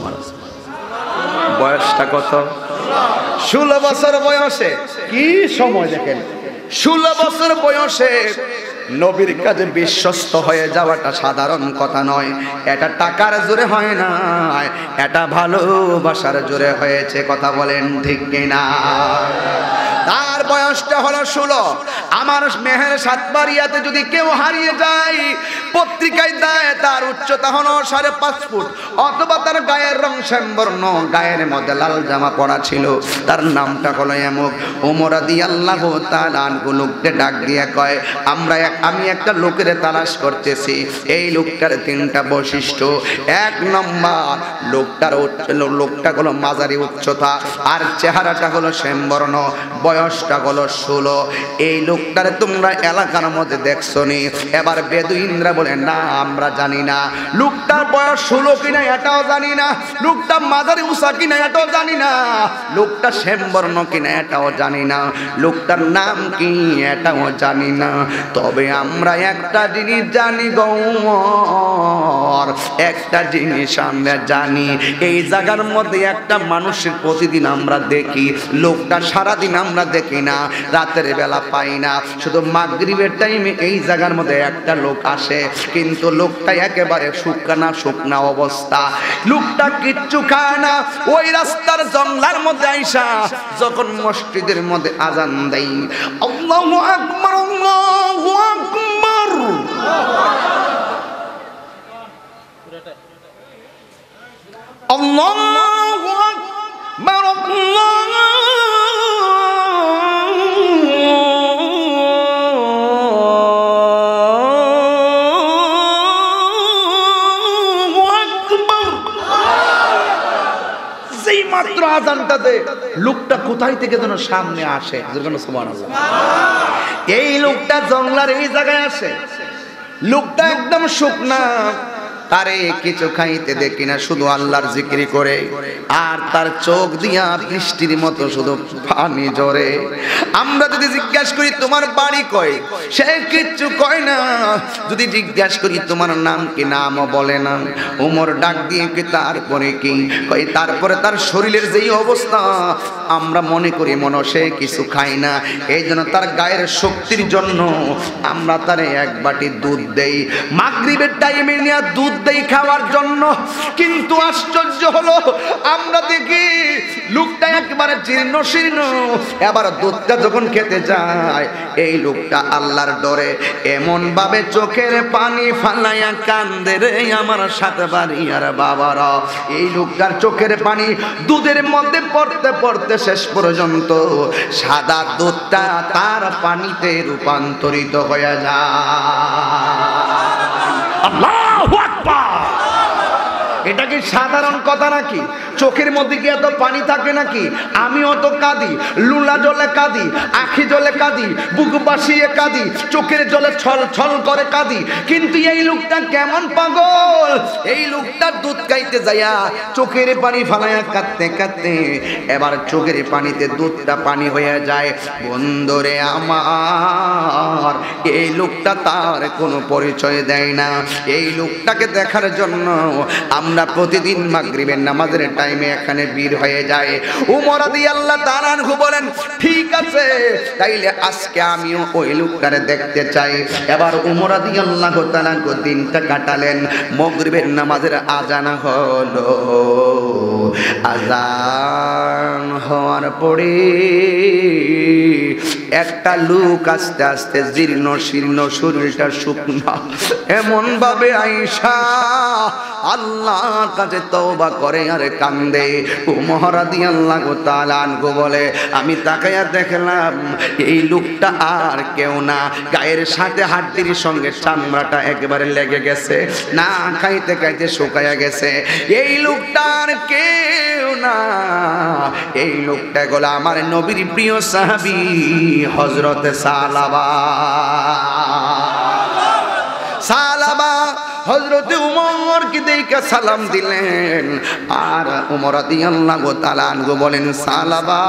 বয়সটা কত ষোলো বছর বয়সে কি সময় দেখেন ষোলো বছর বয়সে নবীর কাছে বিশ্বস্ত হয়ে যাওয়াটা সাধারণ কথা নয় এটা টাকার জোরে হয় না এটা ভালোবাসার জোরে হয়েছে কথা বলেন ঠিক কিনা তার বয়সটা হলো ষোলো আমার মেহের সাতবাড়িয়াতে যদি কেউ হারিয়ে যায় পত্রিকায় দেয় তার উচ্চতা হলো সাড়ে পাঁচ ফুট অথবা তার গায়ের রং শ্যামবর্ণ গায়ের মধ্যে লাল জামা পরা ছিল তার নামটা হলো এমক ওমর রাদিয়াল্লাহু তাআলা আনহু লোককে ডাক দিয়ে কয় আমরা আমি একটা লোকের তালাশ করতেছি এই লোকটার তিনটা বৈশিষ্ট্য এক নম্বর লোকটার লোকটা হলো মাঝারি উচ্চতা আর চেহারাটা হলো শ্যামবর্ণ বয়সটা হলো ষোলো এই লোকটারে তোমরা এলাকার মধ্যে দেখছনি এবার বেদুইনরা বলে না আমরা জানি না লোকটার বয়স ষোলো কিনা এটাও জানি না লোকটা মাঝারি উঁচা কিনা এটাও জানি না লোকটা শ্যামবর্ণ কিনা এটাও জানি না লোকটার নাম কি এটাও জানি না তবে আমরা একটা জিনিস জানি গৌর একটা জিনিস আমরা জানি এই জায়গার মধ্যে একটা মানুষের প্রতিদিন আমরা দেখি লোকটা সারাদিন আমরা দেখি না রাতের বেলা পাই না শুধু মাগরিবের টাইমে এই জায়গার মধ্যে একটা লোক আসে কিন্তু লোকটা একেবারে শুকনা শুকনা অবস্থা লোকটা কিচ্ছু খায় না ওই রাস্তার জঙ্গলার মধ্যে আইসা যখন মসজিদের মধ্যে আজান দেয় আল্লাহু আকবার আল্লাহু আকবার আল্লাহু আকবার মাত্র আজানটাতে লোকটা কোথায় থেকে যেন সামনে আসে সুবহানাল্লাহ এই লোকটা জঙ্গলার এই জায়গায় আসে লোকটা একদম শুকনা তারে কিছু খাইতে দেখি না শুধু আল্লাহর জিকির করে আর তার চোখ দিয়া বৃষ্টির মতো শুধু পানি ঝরে আমরা যদি জিজ্ঞাসা করি তোমার বাড়ি কই সে কিচ্ছু কয় না যদি জিজ্ঞাসা করি তোমার নাম কি নামও বলে না ওমর ডাক দিয়ে কি তারপরে কি কই তারপরে তার শরীরের যেই অবস্থা আমরা মনে করি মনে সে কিছু খায় না এই জন্য তার গায়ের শক্তির জন্য আমরা তারে এক বাটি দুধ দেই মাগরিবের টাইমে নিয়ে দুধ দেই খাওয়ার জন্য। কিন্তু আশ্চর্য হলো আমরা দেখি লোকটা একবারে জীর্ণ শীর্ণ, এবার দুধটা যখন খেতে যায় এই লোকটা আল্লাহর ডরে এমন ভাবে চোখের পানি ফালাইয়া কান্দে রে আমার সাথে বাড়িয়ার বাবারা। এই লোকটার চোখের পানি দুধের মধ্যে পড়তে পড়তে শেষ পর্যন্ত সাদা দুধটা তার পানিতে রূপান্তরিত হয়ে যায়। আল্লাহু আকবার। এটা কি সাধারণ কথা নাকি? চোখের মধ্যে কি এত পানি থাকে নাকি? আমি অত কাঁদি, লুলা জলে কাঁদি, আখি জলে কাঁদি, বুক বাসিয়ে কাঁদি, চোখের জলে ছল ছল করে কাঁদি। কিন্তু এই লোকটা কেমন পাগল, এই লোকটা দুধ খাইতে যাইয়া চোখের পানি ফালাইয়া কাঁদতে কাঁদতে এবার চোখের পানিতে দুধটা পানি হয়ে যায়। বন্ধুরে আমার, এই লোকটা তার কোনো পরিচয় দেয় না। এই লোকটাকে দেখার জন্য আমরা প্রতিদিন মাগরিবের নামাজের টাইমে এখানে ভিড় হয়ে যায়। উমর রাদিয়াল্লাহু তাআলা আনহু বলেন, ঠিক আছে তাইলে আজকে আমিও ওই লোকটারে দেখতে চাই। এবার উমর রাদিয়াল্লাহু তাআলা আনহু দিনটা কাটালেন। মাগরিবের নামাজের আজান হলো, আজান হওয়ার পরে একটা লোক আস্তে আস্তে জীর্ণ শীর্ণ, শরীরটা শুকনো, এমন ভাবে আয়েশা আল্লাহর কাছে তওবা করে আর কান্দে। উমর রাদিয়াল্লাহু তাআলা আনহু বলে, আমি তাকায়া দেখলাম এই লোকটা আর কেউ না, গায়ের সাথে হাড্ডির সঙ্গে চামড়াটা একেবারে লেগে গেছে, না খাইতে খাইতে শুকায়া গেছে। এই লোকটা আর কেউ না, এই লোকটা হলো আমার নবীর প্রিয় সাহাবী হযরত সালাবা। সালাবা হযরতে উমরকে দেখে সালাম দিলেন। আর উমর রাদিয়াল্লাহু তাআলা আনহু বলেন, সালাবা,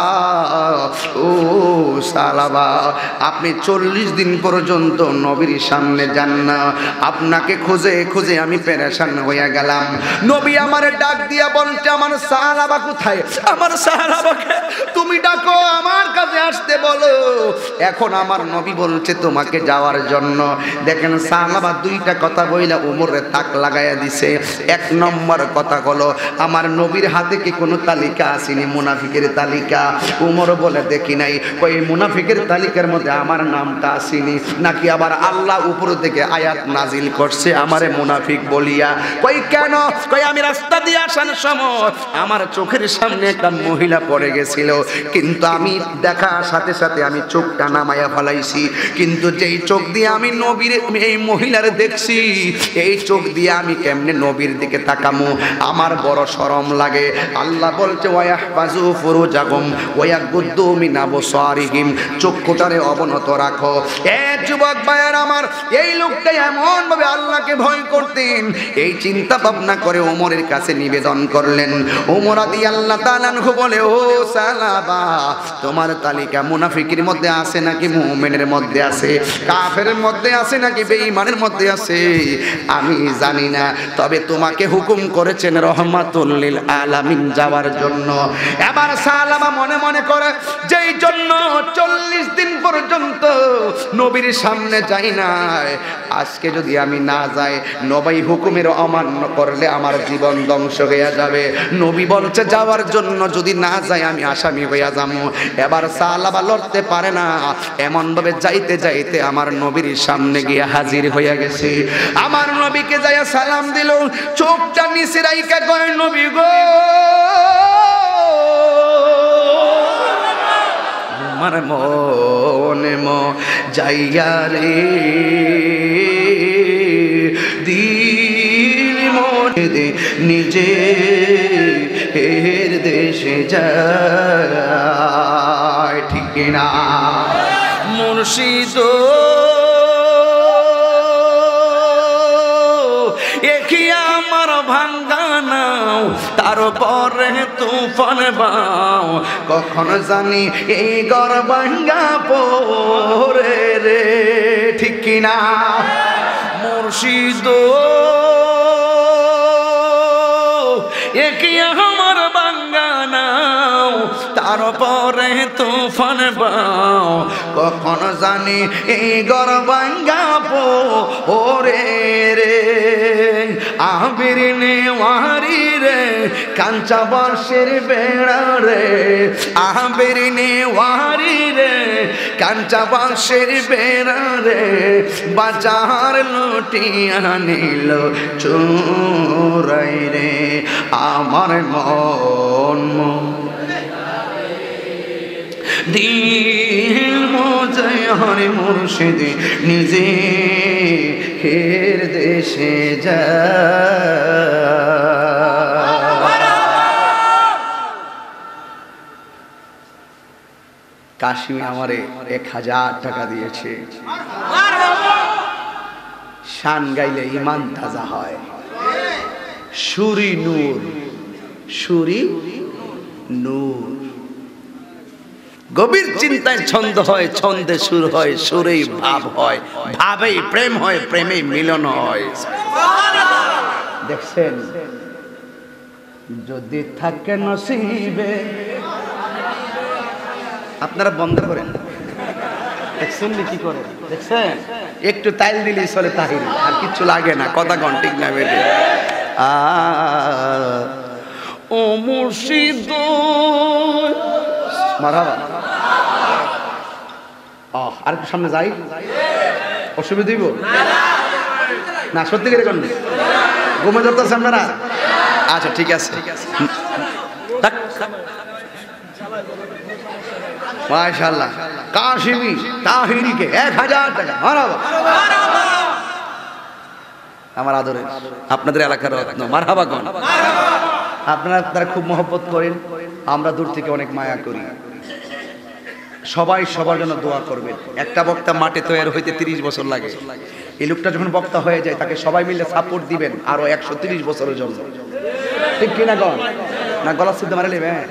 ও সালাবা, আপনি চল্লিশ দিন পর্যন্ত নবীর সামনে যান না, আপনাকে খুঁজে খুঁজে আমি পেরেশান হয়ে গেলাম। নবী আমারে ডাক দিয়া বলতে, আমার সালাবা কোথায়? আমার সালাবাকে তুমি ডাকো, আমার কাছে আসতে বলো। এখন আমার নবী বলছে তোমাকে যাওয়ার জন্য। দেখেন সালাবা দুইটা কথা বইলা উমরে তাক লাগাইয়া দিছে। এক নম্বর কথা হলো, আমার নবীর হাতে কি কোনো তালিকা আসেনি, মুনাফিকের তালিকা? উমর বলে দেখি নাই। কই মুনাফিকের তালিকার মধ্যে আমার নামটা আসেনি নাকি আবার আল্লাহ উপর থেকে আয়াত নাজিল করছে আমারে মুনাফিক বলিয়া? কই কেন? কই আমি রাস্তা দিয়ে আসার সময় আমার চোখের সামনে একটা মহিলা পড়ে গেছিল, কিন্তু আমি দেখার সাথে সাথে আমি চোখটা নামায়া ফেলাইছি। কিন্তু যেই চোখ দিয়ে আমি নবীর এই মহিলার দেখছি, এই চোখ দিয়ে আমি কেমনে নবীর দিকে তাকামু? আমার বড় শরম লাগে। আল্লাহ বলছে, ওয়াহফাজু ফুরুজাকুম ওয়ায়াগুদ্দু মিন আবসারিহিম, চক্ষুটারে অবনত রাখো। এ যুবক ভাইয়ের আমার, এই লোকটা এমন ভাবে আল্লাহকে ভয় করতেন, এই চিন্তা ভাবনা করে ওমরের কাছে নিবেদন করলেন। ওমর রাদিয়াল্লাহু তাআলা আনহু বলে, ও সালাবা, তোমার তালিকা মুনাফিকের মধ্যে আছে নাকি মুমিনের মধ্যে আছে, কাফেরের মধ্যে আছে নাকি বেঈমানের মধ্যে আছে আমি জানি না, তবে তোমাকে হুকুম করেছেন রহমাতুল লিল আলামিন যাওয়ার জন্য। এবার সালাবা মনে মনে করে, যেই জন্য চল্লিশ দিন পর্যন্ত নবীর সামনে যাই না, আজকে যদি আমি না যাই, নবী হুকুমের অমান্য করলে আমার জীবন ধ্বংস হয়ে যাবে। নবী বলছে যাওয়ার জন্য, যদি না যাই আমি আসামি হইয়া যাবো। এবার সালাবা লড়তে পারে না, এমন ভাবে যাইতে যাইতে আমার নবীর সামনে গিয়ে হাজির হইয়া গেছে। আমার নবীকে যাইয়া সালাম দিল, চোখটা নিচে রাইখা কয়, নবী গো, আমার মনে ম যাইয়া রে, দিল মনে দে নিজে এর দেশে যায়, ঠিক না মুর্শিদ? একই আমার ভাঙ্গা নাও, তারপরে তুফান বাও, কখন জানি এই ঘর ভাঙ্গা পড়ে রে, ঠিক কিনা মুর্শিদ? একই আমার ভাঙ্গা নাও, তার পরে তুফান বাও কখন জানি এই ঘর ভাঙ্গা ওরে রে আবির নেওয়ারি রে কাঞ্চা বাঁশের বেড়া রে আবির নেওয়ারি রে কাঞ্চা বাঁশের বেড়া রে বাজার লুটিয়া নিল চোরাই রে আমার মন দিল মোজে হরে মুর্শিদ নিজে হের দেশে যা কাশিম আমারে এক হাজার টাকা দিয়েছে শান গাইলে ইমান তাজা হয় সুরি নূর সুরি নূর গভীর চিন্তায় ছন্দ হয় ছন্দে সুর হয় সুরেই ভাব হয় ভাবেই প্রেম হয় প্রেমেই মিলন হয় দেখছেন যদি থাকে নসিবে আপনারা বন্ধ করেন দেখছেন কি করে দেখছেন একটু তাইল দিলেই চলে তাহির আর কিছু লাগে না কথা কোন ঠিক না বেটে ও মুর্শিদ মারহাবা আহ আর একটু সামনে যাই অসুবিধা দিব না সত্যি করে কোন ঘুমে ধরতেছে আপনারা আচ্ছা ঠিক আছে মাশাআল্লাহ কাশিমি তাহিরিকে এক হাজার টাকা মারহাবা আমার আদরে আপনাদের এলাকার রত্ন মারহাবা কোন আপনারা তারা খুব মহব্বত করেন আমরা দূর থেকে অনেক মায়া করি সবাই সবার জন্য দোয়া করবেন একটা বক্তা মাঠে তৈরি হইতে তিরিশ বছর লাগে এই লোকটা যখন বক্তা হয়ে যায় তাকে সবাই মিলে সাপোর্ট দিবেন আরো একশো তিরিশ বছরের জন্য ঠিক কিনা গণ না গলা সিদ্ধ মারে নেবেন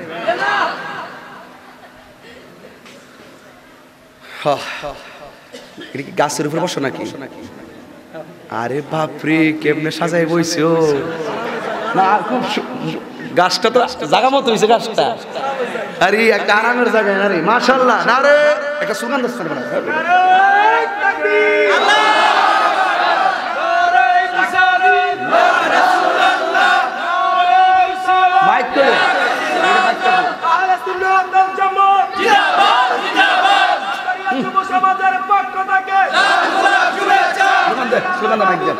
এটা কি গাছের উপর বসো নাকি আরে বাপরে কেমনে সাজাই বইছো না খুব গাছটা তো জায়গা মতো হয়েছে গাছটা আরে একটা আরামের জায়গায় আরে মাশাআল্লাহ না রে একটা সুগন্ধ স্থান বানা মাইক তো সমাজের পক্ষ থেকে সুগন্ধ মাইক দেন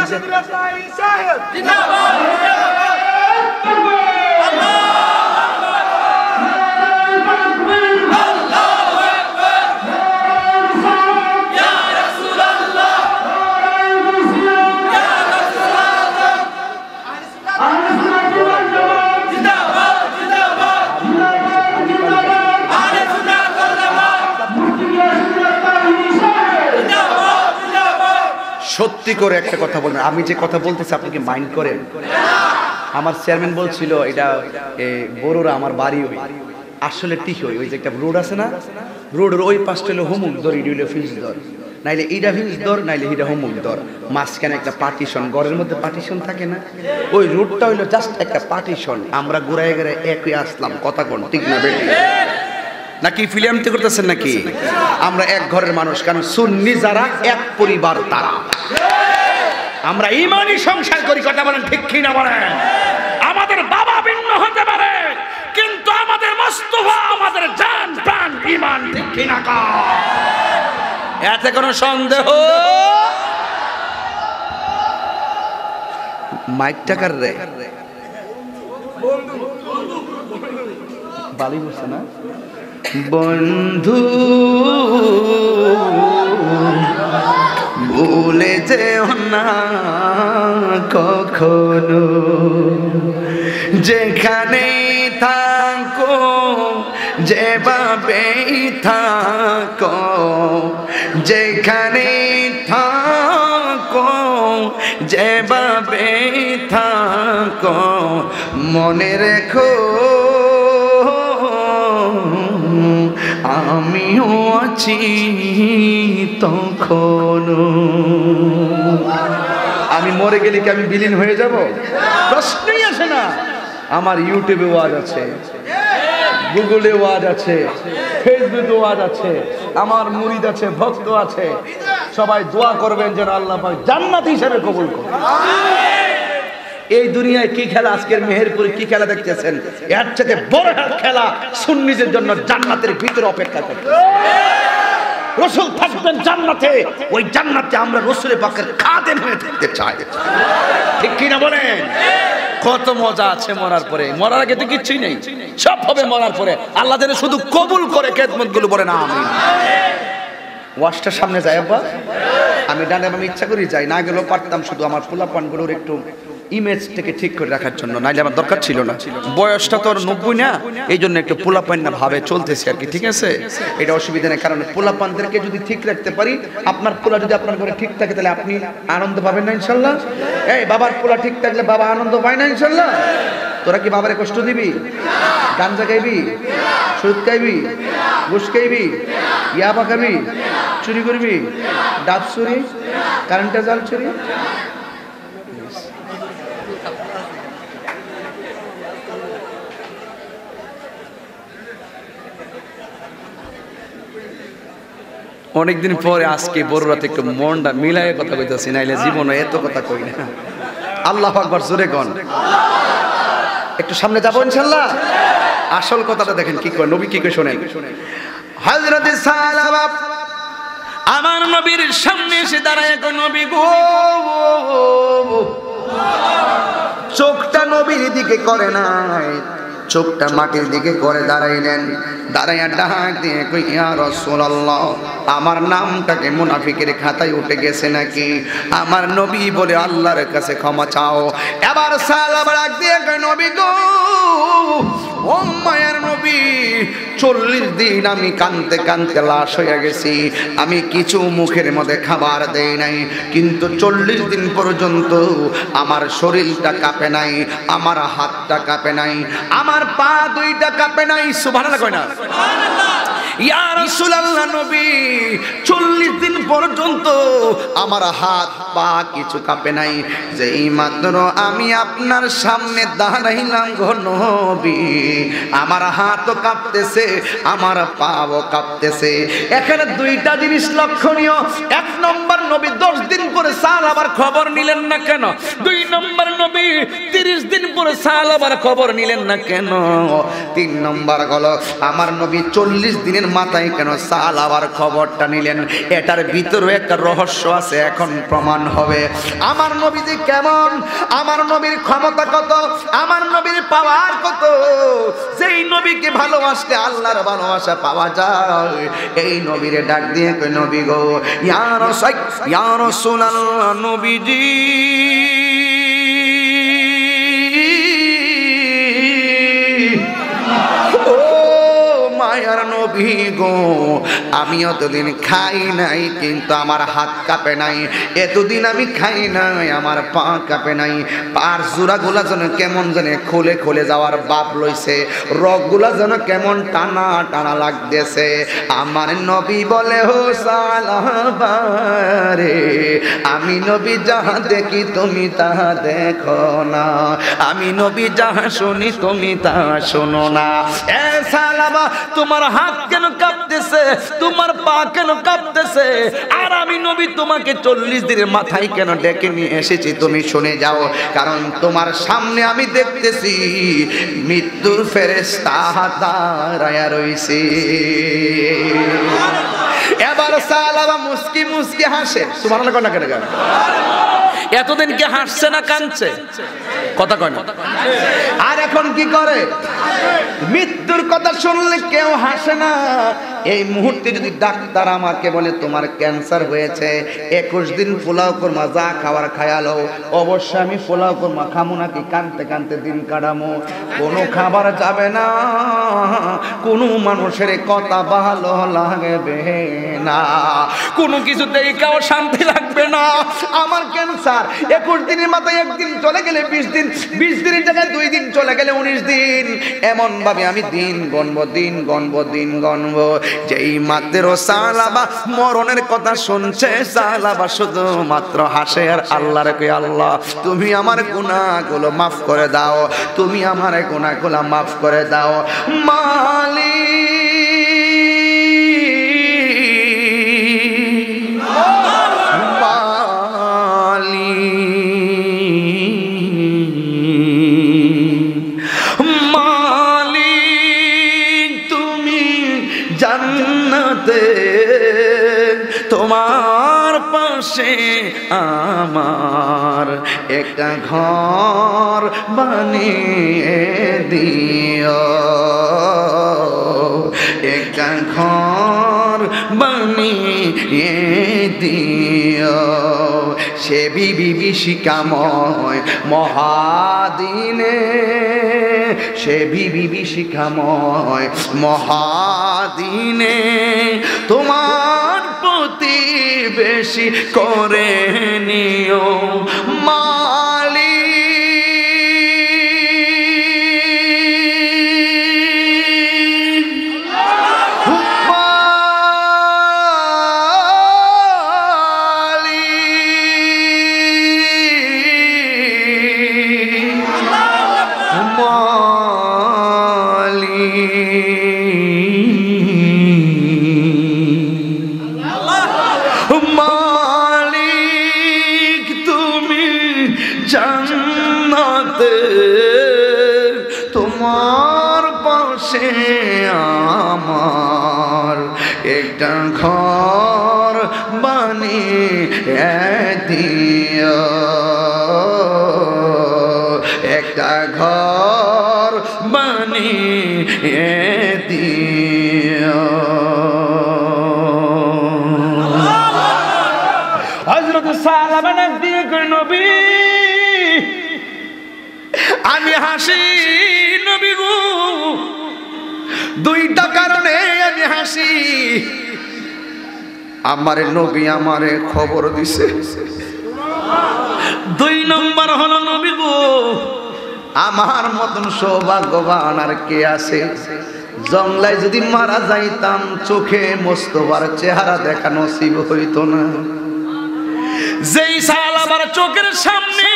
সত্যি করে একটা কথা বলবেন আমি যে কথা বলতেছি আপনি কি মাইন্ড করেন আমার চেয়ারম্যান বলছিল এটা বড়রা আমার বাড়ি ওই আসলে ঠিক ওই ওই যে একটা রোড আছে না রোডের ওই পাশটা হলো হোমুক দর ইডি হলো ফিজ দর নাইলে এইটা ফিজ দর নাইলে এইটা হোমুক দর মাঝখানে একটা পার্টিশন ঘরের মধ্যে পার্টিশন থাকে না ওই রোডটা হইলো জাস্ট একটা পার্টিশন আমরা ঘুরায় ঘুরায় একই আসলাম কথা কোন ঠিক না বেটি নাকি ফিল্মটি করতেছেন নাকি আমরা এক ঘরের মানুষ কারণ সুন্নি যারা এক পরিবার তারা আমরা ঈমানি সংসার করি কথা বলেন ঠিক কি না বলেন আমাদের বাবা ভিন্ন হতে পারে কিন্তু আমাদের মুস্তাফা আমাদের জান প্রাণ ঈমান ঠিক কি না কা এতে কোনো সন্দেহ মাইকটা কার রে বন্ধু বালি বসে না বন্ধু ভুলে যেও না কখনো যেখানে থাকো যেভাবে থাকো যেখানে থাকো যেভাবে থাকো মনে রেখো আমিও আছি তখন আমি মরে গেলে কি আমি বিলীন হয়ে যাব প্রশ্নই আসে না আমার ইউটিউবে ওয়াজ আছে গুগলে ওয়াজ আছে, ফেসবুকে ওয়াজ আছে, আমার মুরিদ আছে, ভক্ত আছে, সবাই দোয়া করবেন যেন আল্লাহ পাক জান্নাত হিসেবে কবুল করে। এই দুনিয়ায় কি খেলা, আজকের মেহেরপুরে কি খেলা দেখতেছেন, এর থেকে বড় খেলা সুন্নিদের জন্য জান্নাতের ভিতরে অপেক্ষা করছে। রাসূল থাকবেন জান্নাতে, ওই জান্নাতে আমরা রাসূলের পাকের খাদেম হয়ে থাকতে চাই। ঠিক কি না বলেন? কত মজা আছে মরার পরে, মরার আগে তো কিছুই নেই, সব হবে মরার পরে। আল্লাহ যেন শুধু কবুল করে খেদমত গুলো বলেন আমিন। ওয়াশটার সামনে যাই আব্বা, আমি ডানে বামে ইচ্ছা করি যাই, না গেলেও পারতাম, শুধু আমার পোলাপানগুলোর একটু ইমেজটাকে ঠিক করে রাখার জন্য, নাইলে আমার দরকার ছিল না। বয়সটা তো নব্বই না, এই জন্য একটু পোলাপান না ভাবে চলতেছে আর কি, ঠিক আছে? এটা অসুবিধা নেই, কারণ পোলাপানদেরকে যদি ঠিক রাখতে পারি, আপনার পোলা যদি আপনার ঘরে ঠিক থাকে তাহলে আপনি আনন্দ পাবেন না ইনশাল্লাহ। এই বাবার পোলা ঠিক থাকলে বাবা আনন্দ পায় না ইনশাল্লাহ। তোরা কি বাবারে কষ্ট দিবি? গাঞ্জা খাইবি, সুদ খাইবি, ঘুষ খাইবি, ইয়াবা খাবি, চুরি করবি, ডাব চুরি, কারেন্টের জাল চুরি? অনেকদিন পরে আজকে বড় রাতে একটু মনটা মিলায় কথা কইতেছি, নাইলে জীবনে এত কথা কই না। আল্লাহু আকবার, জোরে কোন। একটু সামনে যাবো ইনশাআল্লাহ। আসল কথাটা দেখেন কি কয় নবী, কি কয় শোনেন। হযরত সালাবা আমার নবীর সামনে এসে দাঁড়ায় কয়, নবী গো, চোখটা নবীর দিকে করে নাই, চোখটা মাটির দিকে করে দাঁড়াইলেন। দাঁড়াইয়া ডাক দিয়ে কই, ইয়া রাসূলুল্লাহ, আমার নামটাকে মুনাফিকের খাতায় উঠে গেছে নাকি? আমার নবী বলে আল্লাহর কাছে ক্ষমা চাও। এবার সালাবা ডাক দিয়ে কই, নবী গো, ও মায়ের নবী, চল্লিশ দিন আমি কানতে কানতে লাশ হয়ে গেছি, আমি কিছু মুখের মধ্যে খাবার দেই নাই, কিন্তু চল্লিশ দিন পর্যন্ত আমার শরীরটা কাঁপে নাই, আমার হাতটা কাঁপে নাই, আমার পা দুইটা কাঁপে নাই। সুবহানাল্লাহ কয় না? ইয়া রাসূলুল্লাহ, নবী চল্লিশ দিন পর্যন্ত আমার হাত পা কিছু কাঁপে নাই, যেই মাত্র আমি আপনার সামনে দাঁড়াইলাম গো নবী, আমার হাতও কাঁপতেছে, আমার পাও কাঁপতেছে। এখানে দুইটা জিনিস লক্ষণীয়। এক নম্বর, নবী দশ দিন পরে সাহাবার খবর নিলেন না কেন? দুই নম্বর, নবী তিরিশ দিন পরে সাহাবার খবর নিলেন না কেন? তিন নম্বর হলো, আমার নবী চল্লিশ দিনের মাথায় কেন সাহাবার খবরটা নিলেন? এটার ভিতরে একটা রহস্য আছে, এখন প্রমাণ হবে। আমার নবী যে কেমন, আমার নবীর ক্ষমতা কত, আমার নবীর পাওয়ার কত, যেই নবীকে ভালোবাসলে আল্লাহর ভালোবাসা পাওয়া যায়। এই নবীরে ডাক দিয়ে কই, নবী গো, ইয়া রাসূল, ইয়া রাসূলুল্লাহ, নবীজি মায়ার নবী গো, আমি এতদিন খাই নাই কিন্তু আমার হাত কাঁপে নাই, এতদিন আমি খাই নাই আমার পা কাঁপে নাই, পার জোড়াগুলা যেন কেমন যেন খুলে খুলে যাওয়ার বাপ লইছে, রগগুলা যেন কেমন টানা টানা লাগতেছে। আমার নবী বলে, হো সালাবারে, আমি নবী যাহা দেখি তুমি তাহা দেখো না, আমি নবী যাহা শুনি তুমি তাহা শোনো না। এ সালাবা, তোমার হাত কেন কাঁপতেছে, তোমার পা কেন কাঁপতেছে, আর আমি নবী তোমাকে চল্লিশ দিনের মাথায় কেন ডেকে নিয়ে এসেছি তুমি শুনে যাও। কারণ তোমার সামনে আমি দেখতেছি মৃত্যুর ফেরেশতা দাঁড়ায়া রইছে। এবার সালাবা মুস্কি মুস্কি হাসে। সুবহানাল্লাহ কয় না কেন? এতদিন কি হাসছে না কাঁদছে? কথা কয় না। আর এখন কি করে? মৃত্যুর কথা শুনলে কেউ হাসে না। এই মুহূর্তে যদি ডাক্তার আমাকে বলে তোমার ক্যান্সার হয়েছে, একুশ দিন পোলাও কোরমা যা খাওয়ার খায়ালো, অবশ্যই আমি পোলাও কোরমা খামো নাকি কানতে কানতে দিন কাটামো। কোনো খাবার যাবে না, কোনো মানুষের কথা ভালো লাগবে না, কোনো কিছুতেই কাউ শান্তি লাগবে না। আমার ক্যান্সার অনুসার একুশ দিনের মাথায় একদিন চলে গেলে বিশ দিন, বিশ দিনের জায়গায় দুই দিন চলে গেলে উনিশ দিন, এমন ভাবে আমি দিন গণব, দিন গণব, দিন গণব। যেই মাত্র সালাবা মরণের কথা শুনছে, সালাবা শুধু মাত্র হাসে আর আল্লাহরে কই, আল্লাহ তুমি আমার গুনাহগুলো মাফ করে দাও, তুমি আমার গুনাহগুলো মাফ করে দাও মালিক। তোমার পাশে আমার একটা ঘর বানিয়ে দিও, একটা ঘর বানিয়ে দিও। সে বিভীষিকাময় মহাদিনে, সে বিভীষিকাময় মহাদিনে তোমার প্রতিবেশী করে নিও মালিক। তোমার পাশে আমার একটা ঘর বানিয়ে দিও, একটা ঘর বানিয়ে দিও। হযরত সালাবা নাক দিয়ে কই, নবী আমি হাসি নবী গো, দুইটা কারণে আমি হাসি। আমারে নবী আমারে খবর দিছে, দুই নম্বর হলো নবী গো আমার মতন সৌভাগ্যবান আর কে আছে? জংলায় যদি মারা যাইতাম চোখে মোস্তফার চেহারা দেখা নসিব হইতো না। যেই সালাবার চোখের সামনে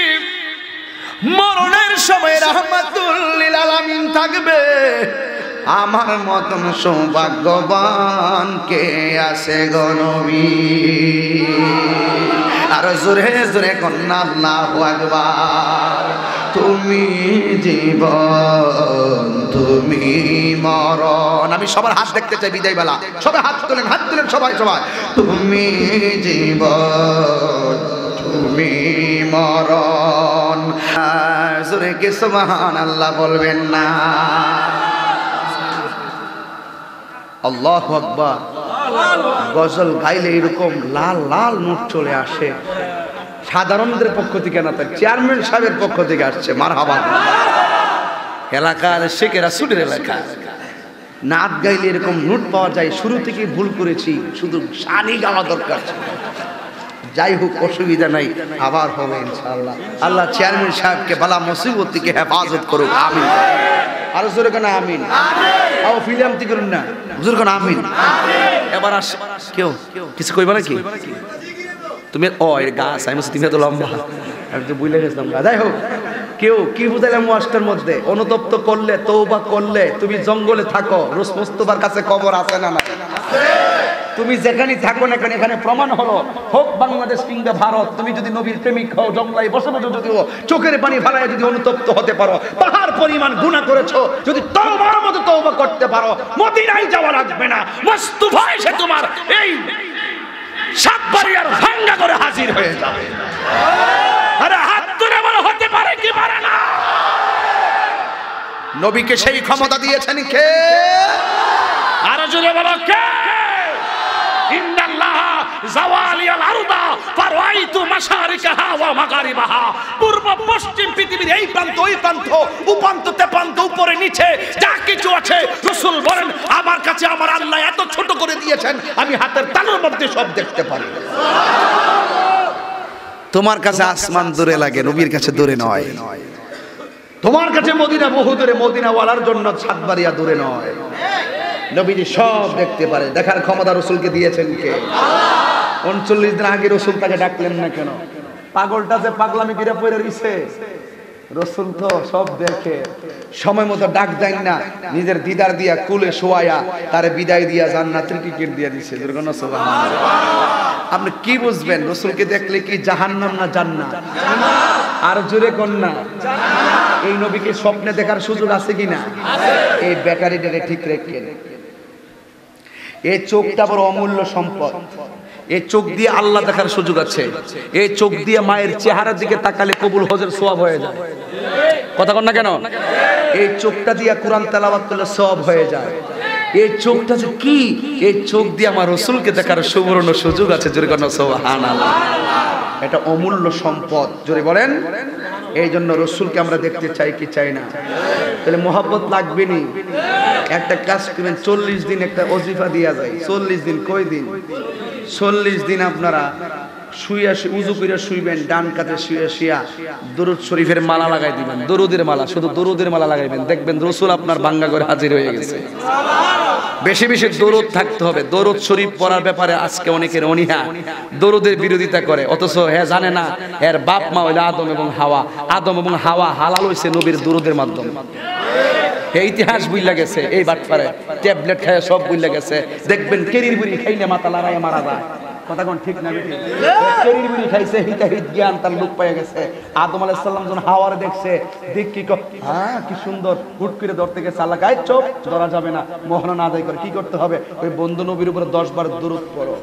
মরণের সময় রাহমাতুল লিল আলামিন থাকবে, আমার মতন সৌভাগ্যবান কে আছে গো নবী? আর জোরে জোরে কন্যা আল্লাহু আকবার। তুমি জীবন তুমি মরণ। আমি সবার হাত দেখতে চাই বিদায় বেলা, সবাই হাত তোলেন, হাত তোলেন সবাই সবাই। তুমি জীবন তুমি মরণ। জোরে কে সুবহানাল্লাহ বলবেন না? আল্লাহু আকবার। গজল গাইলে এরকম লাল লাল মুখ চলে আসে, সাধারণদের পক্ষ থেকে না, তার চেয়ারম্যান সাহেবের পক্ষ থেকে আসছে। মারহাবা। এলাকার শেখেরা সুরের এলাকা নাচ গাইলে এরকম নোট পাওয়া যায়। শুরু থেকে ভুল করেছি, শুধু শানি গাওয়া দরকার। যাই হোক, অসুবিধা নাই, আবার হবে ইনশাআল্লাহ। আল্লাহ চেয়ারম্যান সাহেবকে বালা মুসিবত থেকে হেফাজত করুক, আমিন। আরো জোরে কেন আমিন? আও ফিলামতি করুন না, জোরে কেন আমিন? এবার আস, কেউ কিছু কইবা নাকি? তুমি ও এর গাছ আমি তুমি এত লম্বা, আমি তো বুঝলে গেছিলাম। যাই হোক, কেউ কি বুঝাইলাম ওয়াজটার মধ্যে? অনুতপ্ত করলে, তওবা করলে, তুমি জঙ্গলে থাকো, রুস মুস্তাফার কাছে কবর আছে না না? তুমি যেখানে থাকো না কেন, এখানে প্রমাণ হলো, হোক বাংলাদেশ কিংবা ভারত, তুমি যদি নবীর প্রেমিক হও, জঙ্গলায় বসে বসে যদি চোখের পানি ফেলায় যদি অনুতপ্ত হতে পারো, পাহাড় পরিমাণ গুনাহ করেছো, যদি তওবার মতো তওবা করতে পারো, মদিনায় যাওয়া লাগবে না, মুস্তাফা এসে তোমার এই সাতবাড়িয়ার ভাঙ্গা করে হাজির হয়ে যাবে। আরে হাত তুলে বলো, হতে পারে কি পারে না? নবীকে সেই ক্ষমতা দিয়েছেন কে? আরো জোরে বলো কে? ইন্নাল্লাহ জাওয়ালিয়াল আরদা ফারাইতু মাশারিকাহা ওয়া মাগারিবাহা। পূর্ব পশ্চিম পৃথিবীর এই প্রান্ত ওই প্রান্ত, উপান্ত তেপান্ত, উপরে নিচে যা কিছু আছে, রাসূল বলেন আমার কাছে আমার আল্লাহ এত ছোট করে দিয়েছেন, আমি হাতের তালুর মধ্যে সব দেখতে পারি। তোমার কাছে আসমান দূরে লাগে, নবীর কাছে দূরে নয়। তোমার কাছে মদিনা বহু দূরে, মদিনাওয়ালার জন্য সাতবাড়িয়া দূরে নয়। নবীজি সব দেখতে পারে, দেখার ক্ষমতা রসুলকে দিয়েছেন কে? উনচল্লিশ দিন আগে রসুল তাকে ডাকলেন না কেন? পাগলটা যে পাগলামি করে পড়ে রইছে, রসুল তো সব দেখে, সময় মতো ডাক দেন না, নিজের দিদার দিয়া কুলে শোয়ায়া তারে বিদায় দিয়া জান্নাতের টিকিট দিয়ে দিচ্ছে। আপনি কি বুঝবেন? রসুলকে দেখলে কি জাহান্নাম না জান্নাত? আর জোরে কোন না? এই নবীকে স্বপ্নে দেখার সুযোগ আছে কিনা? এই ব্যাটারিটারে ঠিক রেখেন। এই চোখটা বড় অমূল্য সম্পদ। এই চোখ দিয়ে আল্লাহ দেখার সুযোগ আছে। এই চোখ দিয়ে মায়ের চেহারার দিকে তাকালে কবুল হজের সওয়াব হয়ে যায়। কথা কন না কেন? এই চোখটা দিয়ে কোরআন তেলাওয়াত করলে সওয়াব হয়ে যায়। এই চোখটা যে কি? এই চোখ দিয়ে আমার রাসূলকে দেখার সুবর্ণ সুযোগ আছে। জোরে কোন সুবহানাল্লাহ। এটা অমূল্য সম্পদ। জোরে বলেন। এই জন্য রাসূলকে আমরা দেখতে চাই কি চাই না? তাহলে মোহাব্বত লাগবে নি। একটা কাজ করবেন, চল্লিশ দিন একটা ওজিফা দিয়া যায়। চল্লিশ দিন কয় দিন? চল্লিশ দিন আপনারা শুইয়া উজু করে শুইবেন, ডান কাতে শুয়ে শুয়া দরুদ শরীফের মালা লাগাই দিবেন। দরুদের মালা, শুধু দরুদের মালা লাগাইবেন, দেখবেন রাসূল আপনার বাঙ্গা করে হাজির হয়ে গেছে। বেশি বেশি দরুদ থাকতে হবে। দরুদ শরীফ পড়ার ব্যাপারে আজকে অনেকের অনীহা, দরুদের বিরোধিতা করে, অথচ হ্যাঁ জানে না এর বাপ মা হইল আদম এবং হাওয়া। আদম এবং হাওয়া হালাল হইছে নবীর দরুদের মাধ্যমে। এই ইতিহাস বুইলা গেছে। এই বাটপারে ট্যাবলেট খায় সব বুইলা গেছে। দেখবেন কেরির বুড়ি খাইলে মাথা লড়াইয়া মারা যায়। কথা কোন ঠিক না বেঠিক? কেরির বুড়ি খাইছে, হিতা হিত জ্ঞান তার লোক পাইয়া গেছে। আদম আলাইহিস সালাম যখন হাওয়ারে দেখছে, দেখ কি হ্যাঁ কি সুন্দর, হুট করে ধরতে গেছে। আল্লাহ গায়ে চোখ ধরা যাবে না, মোহনা আদায় করে কি করতে হবে? ওই বন্ধু নবীর উপরে দশ বার দরুদ পড়ো।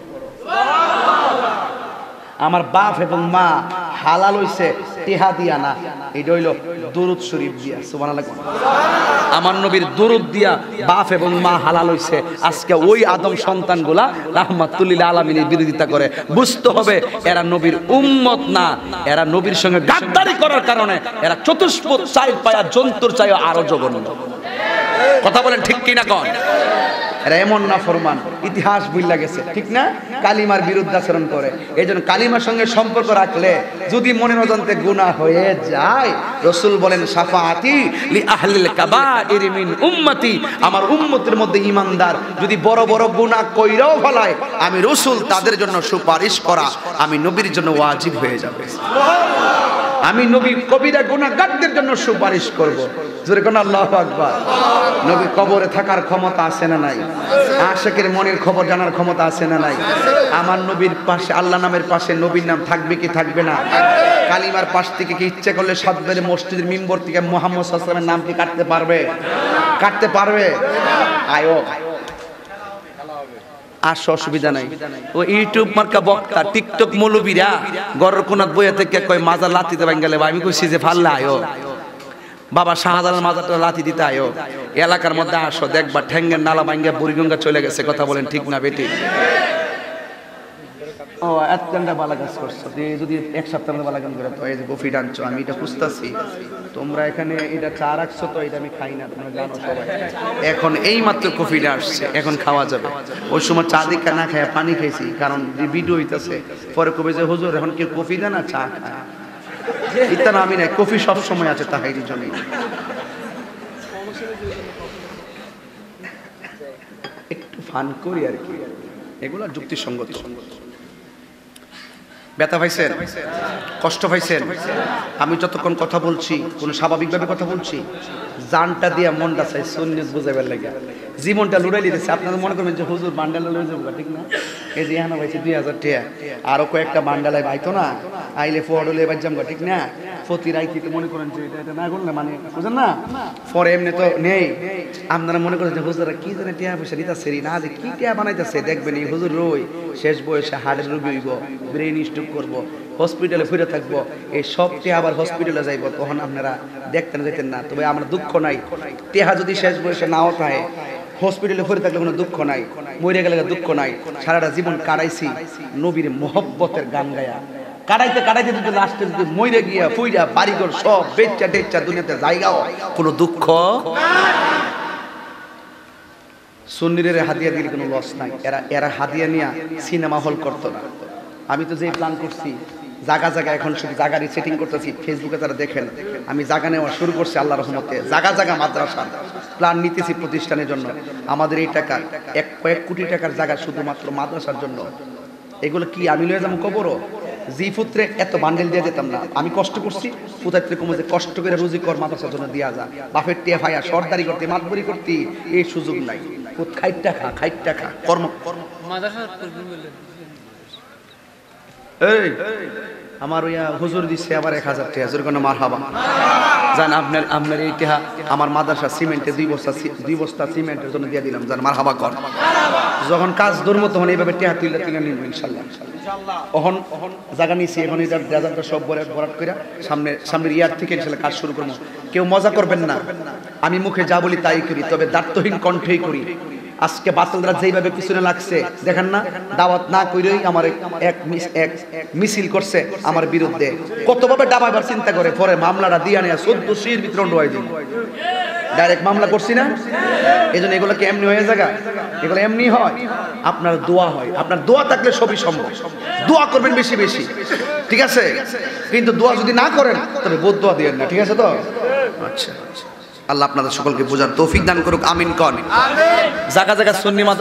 আমার বাপ এবং মা হালাল হইছে টিহা দিয়া না, এটা হইল দরুদ শরীফ দিয়া। সুবহানাল্লাহ। আমার নবীর দরুদ দিয়া বাপ এবং মা হালাল হইছে। আজকে ওই আদম সন্তানগুলা রাহমাতুল লিল আলামিনের বিরোধিতা করে। বুঝতে হবে এরা নবীর উম্মত না, এরা নবীর সঙ্গে গাদ্দারি করার কারণে এরা চতুষ্পদ চাই পায়া জন্তুর চাইও আরো জঘন্য। কথা বলেন ঠিক কিনা কন? এরা এমন না ফরমান, ইতিহাস ভুইলা গেছে, ঠিক না? কালিমার বিরুদ্ধাচরণ করে। এই জন্য কালিমার সঙ্গে সম্পর্ক রাখলে যদি মনের অজান্তে গুনাহ হয়ে যায়, রাসূল বলেন শাফাআতি লি আহলিল কাবাইর মিন উম্মতি, আমার উম্মতের মধ্যে ঈমানদার যদি বড় বড় গুনাহ কইরাও ফলায়, আমি রাসূল তাদের জন্য সুপারিশ করা আমি নবীর জন্য ওয়াজিব হয়ে যাবে। আমি নবী কবিরা গুনাহগারদের জন্য সুপারিশ করব। জোরে কোন আল্লাহু আকবার। নবী কবরে থাকার ক্ষমতা আছে না নাই? আশিকের মনের খবর জানার ক্ষমতা আছে না নাই? আমার নবীর পাশে আল্লাহ নামের পাশে নবীর নাম থাকবে কি থাকবে না? কালিমার পাশ থেকে কি ইচ্ছে করলে সাতবারে মসজিদের মিম্বর থেকে মুহাম্মদ সাল্লাল্লাহু আলাইহি ওয়াসাল্লামের নাম কি কাটতে পারবে? কাটতে পারবে? আয়ো আর অসুবিধা নাই। ও ইউটিউব মার্কা বক্তা টিকটক মৌলবীরা গরর কোনাত বইয়া থেকে কয় মাজার লাতিতে ভাঙ্গালে, আমি কইছি যে ফাল্লা আয়ো বাবা শাহজালাল মাজারটা লাথি দিতে আয়ো, এলাকার মধ্যে আসো, দেখবা ঠ্যাঙ্গের নালা ভাঙ্গা বুড়িগঙ্গা চলে গেছে। কথা বলেন ঠিক না বেটি? ও এত ঘন্টা বালা কাজ করছো, যদি এক সপ্তাহ মধ্যে বালা গান করে তো এই যে কফি ডানছো, আমি এটা খুঁজতেছি। তোমরা এখানে এটা চা রাখছো তো, এটা আমি খাই না, তোমরা জানো সবাই। এখন এই মাত্র কফিটা আসছে, এখন খাওয়া যাবে। ওই সময় চা দিকা না খায় পানি খাইছি, কারণ ভিডিও হইতেছে। পরে কবে যে হুজুর এখন কি কফি দেয় না চা খায়, ইত্যাদি আমি নাই, কফি সব সময় আছে তাহাইরি জন্য। একটু ফান করি আর কি, এগুলো যুক্তিসঙ্গত। ব্যথা পাইছেন? কষ্ট পাইছেন? আমি যতক্ষণ কথা বলছি কোন স্বাভাবিকভাবে কথা বলছি, জানটা দিয়া মনটা চাই সুন্নাত বুঝাইবার লাগে, জীবনটা লুড়াই দিতেছে। আপনারা মনে করবেন যে হুজুর বান্ডালা লয়ে যাবো, ঠিক না? এই যে এখানে পাইছে দুই হাজার টাকা, আরো কয়েকটা বান্ডালায় পাইতো না, আইলে ফোয়াডলে এবার যাবো, ঠিক না? প্রতি রাইতে মনে করেন যে এটা এটা না করলে মানে বুঝেন না, পরে এমনি তো নেই। আপনারা মনে করেন যে হুজুরা কি জানে টিয়া পয়সা নিতেছে না, যে কি টিয়া বানাইতেছে। দেখবেন এই হুজুর রই শেষ বয়সে হার্টের রোগী হইব, ব্রেন স্ট্রোক করবো, হসপিটালে ফিরে থাকবো, এই সব টিয়া আবার হসপিটালে যাইব, তখন আপনারা দেখতেন যেতেন না। তবে আমার দুঃখ নাই, টিয়া যদি শেষ বয়সে নাও থাকে, হসপিটালে ফিরে থাকলে কোনো দুঃখ নাই, মরে গেলে দুঃখ নাই। সারাটা জীবন কাটাইছি নবীর মোহব্বতের গান গায়া, কাটাইতে কাটাইতে যদি লাস্টে যদি মরে গিয়া ফুইরা বাড়িঘর সব বেচ্চা টেচ্চা দুনিয়াতে জায়গাও কোনো দুঃখ। সুন্নিরের হাদিয়া দিলে কোনো লস নাই। এরা এরা হাদিয়া নিয়ে সিনেমা হল করতো না। আমি তো যে প্ল্যান করছি জায়গা জায়গা এখন শুধু জায়গারই সেটিং করতেছি। ফেসবুকে তারা দেখেন আমি জায়গা নেওয়া শুরু করছি আল্লাহর রহমতে। জায়গা জায়গা মাদ্রাসা প্ল্যান নিতেছি প্রতিষ্ঠানের জন্য। আমাদের এই টাকা এক কয়েক কোটি টাকার জায়গা শুধুমাত্র মাদ্রাসার জন্য। এগুলো কি আমি লয়ে যাবো কবরও? জি পুত্রে এত বান্ডেল দিয়ে যেতাম না। আমি কষ্ট করছি, পুতাত্রে কমে যে কষ্ট করে রুজি কর মাদ্রাসার জন্য দিয়া যা। বাপের টিয়া ভাইয়া সর্দারি করতে মাতবরি করতে এই সুযোগ নাই। খাইট টাকা খাইট টাকা কর্ম এই আমার ওই হুজুর দিচ্ছে আবার এক হাজার টাকা জোর কোনো মার হাবা জান আপনার আপনার এই টাকা আমার মাদ্রাসা সিমেন্টে দুই বস্তা দুই বস্তা সিমেন্টের জন্য দিয়ে দিলাম জান মার হাবা কর। যখন কাজ ধরবো তখন এইভাবে টাকা তুলে তুলে নিব ইনশাল্লাহ। অহন অহন জায়গা নিয়েছি এখন এটার রেজাল্টটা সব বরাদ বরাদ করে সামনে সামনের ইয়ার থেকে ইনশাল্লাহ কাজ শুরু করবো। কেউ মজা করবেন না, আমি মুখে যা বলি তাই করি, তবে দার্থহীন কণ্ঠেই করি। আজকে বাতিলরা যেইভাবে পিছনে লাগছে দেখেন না, দাওয়াত না কইরেই আমার এক এক মিছিল করছে আমার বিরুদ্ধে। কতভাবে ডাবাইবার চিন্তা করে পরে মামলাটা দিয়া নেয়া চোদ্দ শির ভিতরে ডুয়াই দিন। ডাইরেক্ট মামলা করছি না, এই জন্য এগুলো কি এমনি হয়ে জায়গা? এগুলো এমনি হয়, আপনার দোয়া হয়। আপনার দোয়া থাকলে সবই সম্ভব। দোয়া করবেন বেশি বেশি, ঠিক আছে? কিন্তু দোয়া যদি না করেন তবে বোধ দোয়া দিবেন না, ঠিক আছে তো? আচ্ছা, আল্লাহ আপনাদের সকলকে বোঝার তৌফিক দান করুক, আমিন কন। জায়গা জায়গা সুন্নি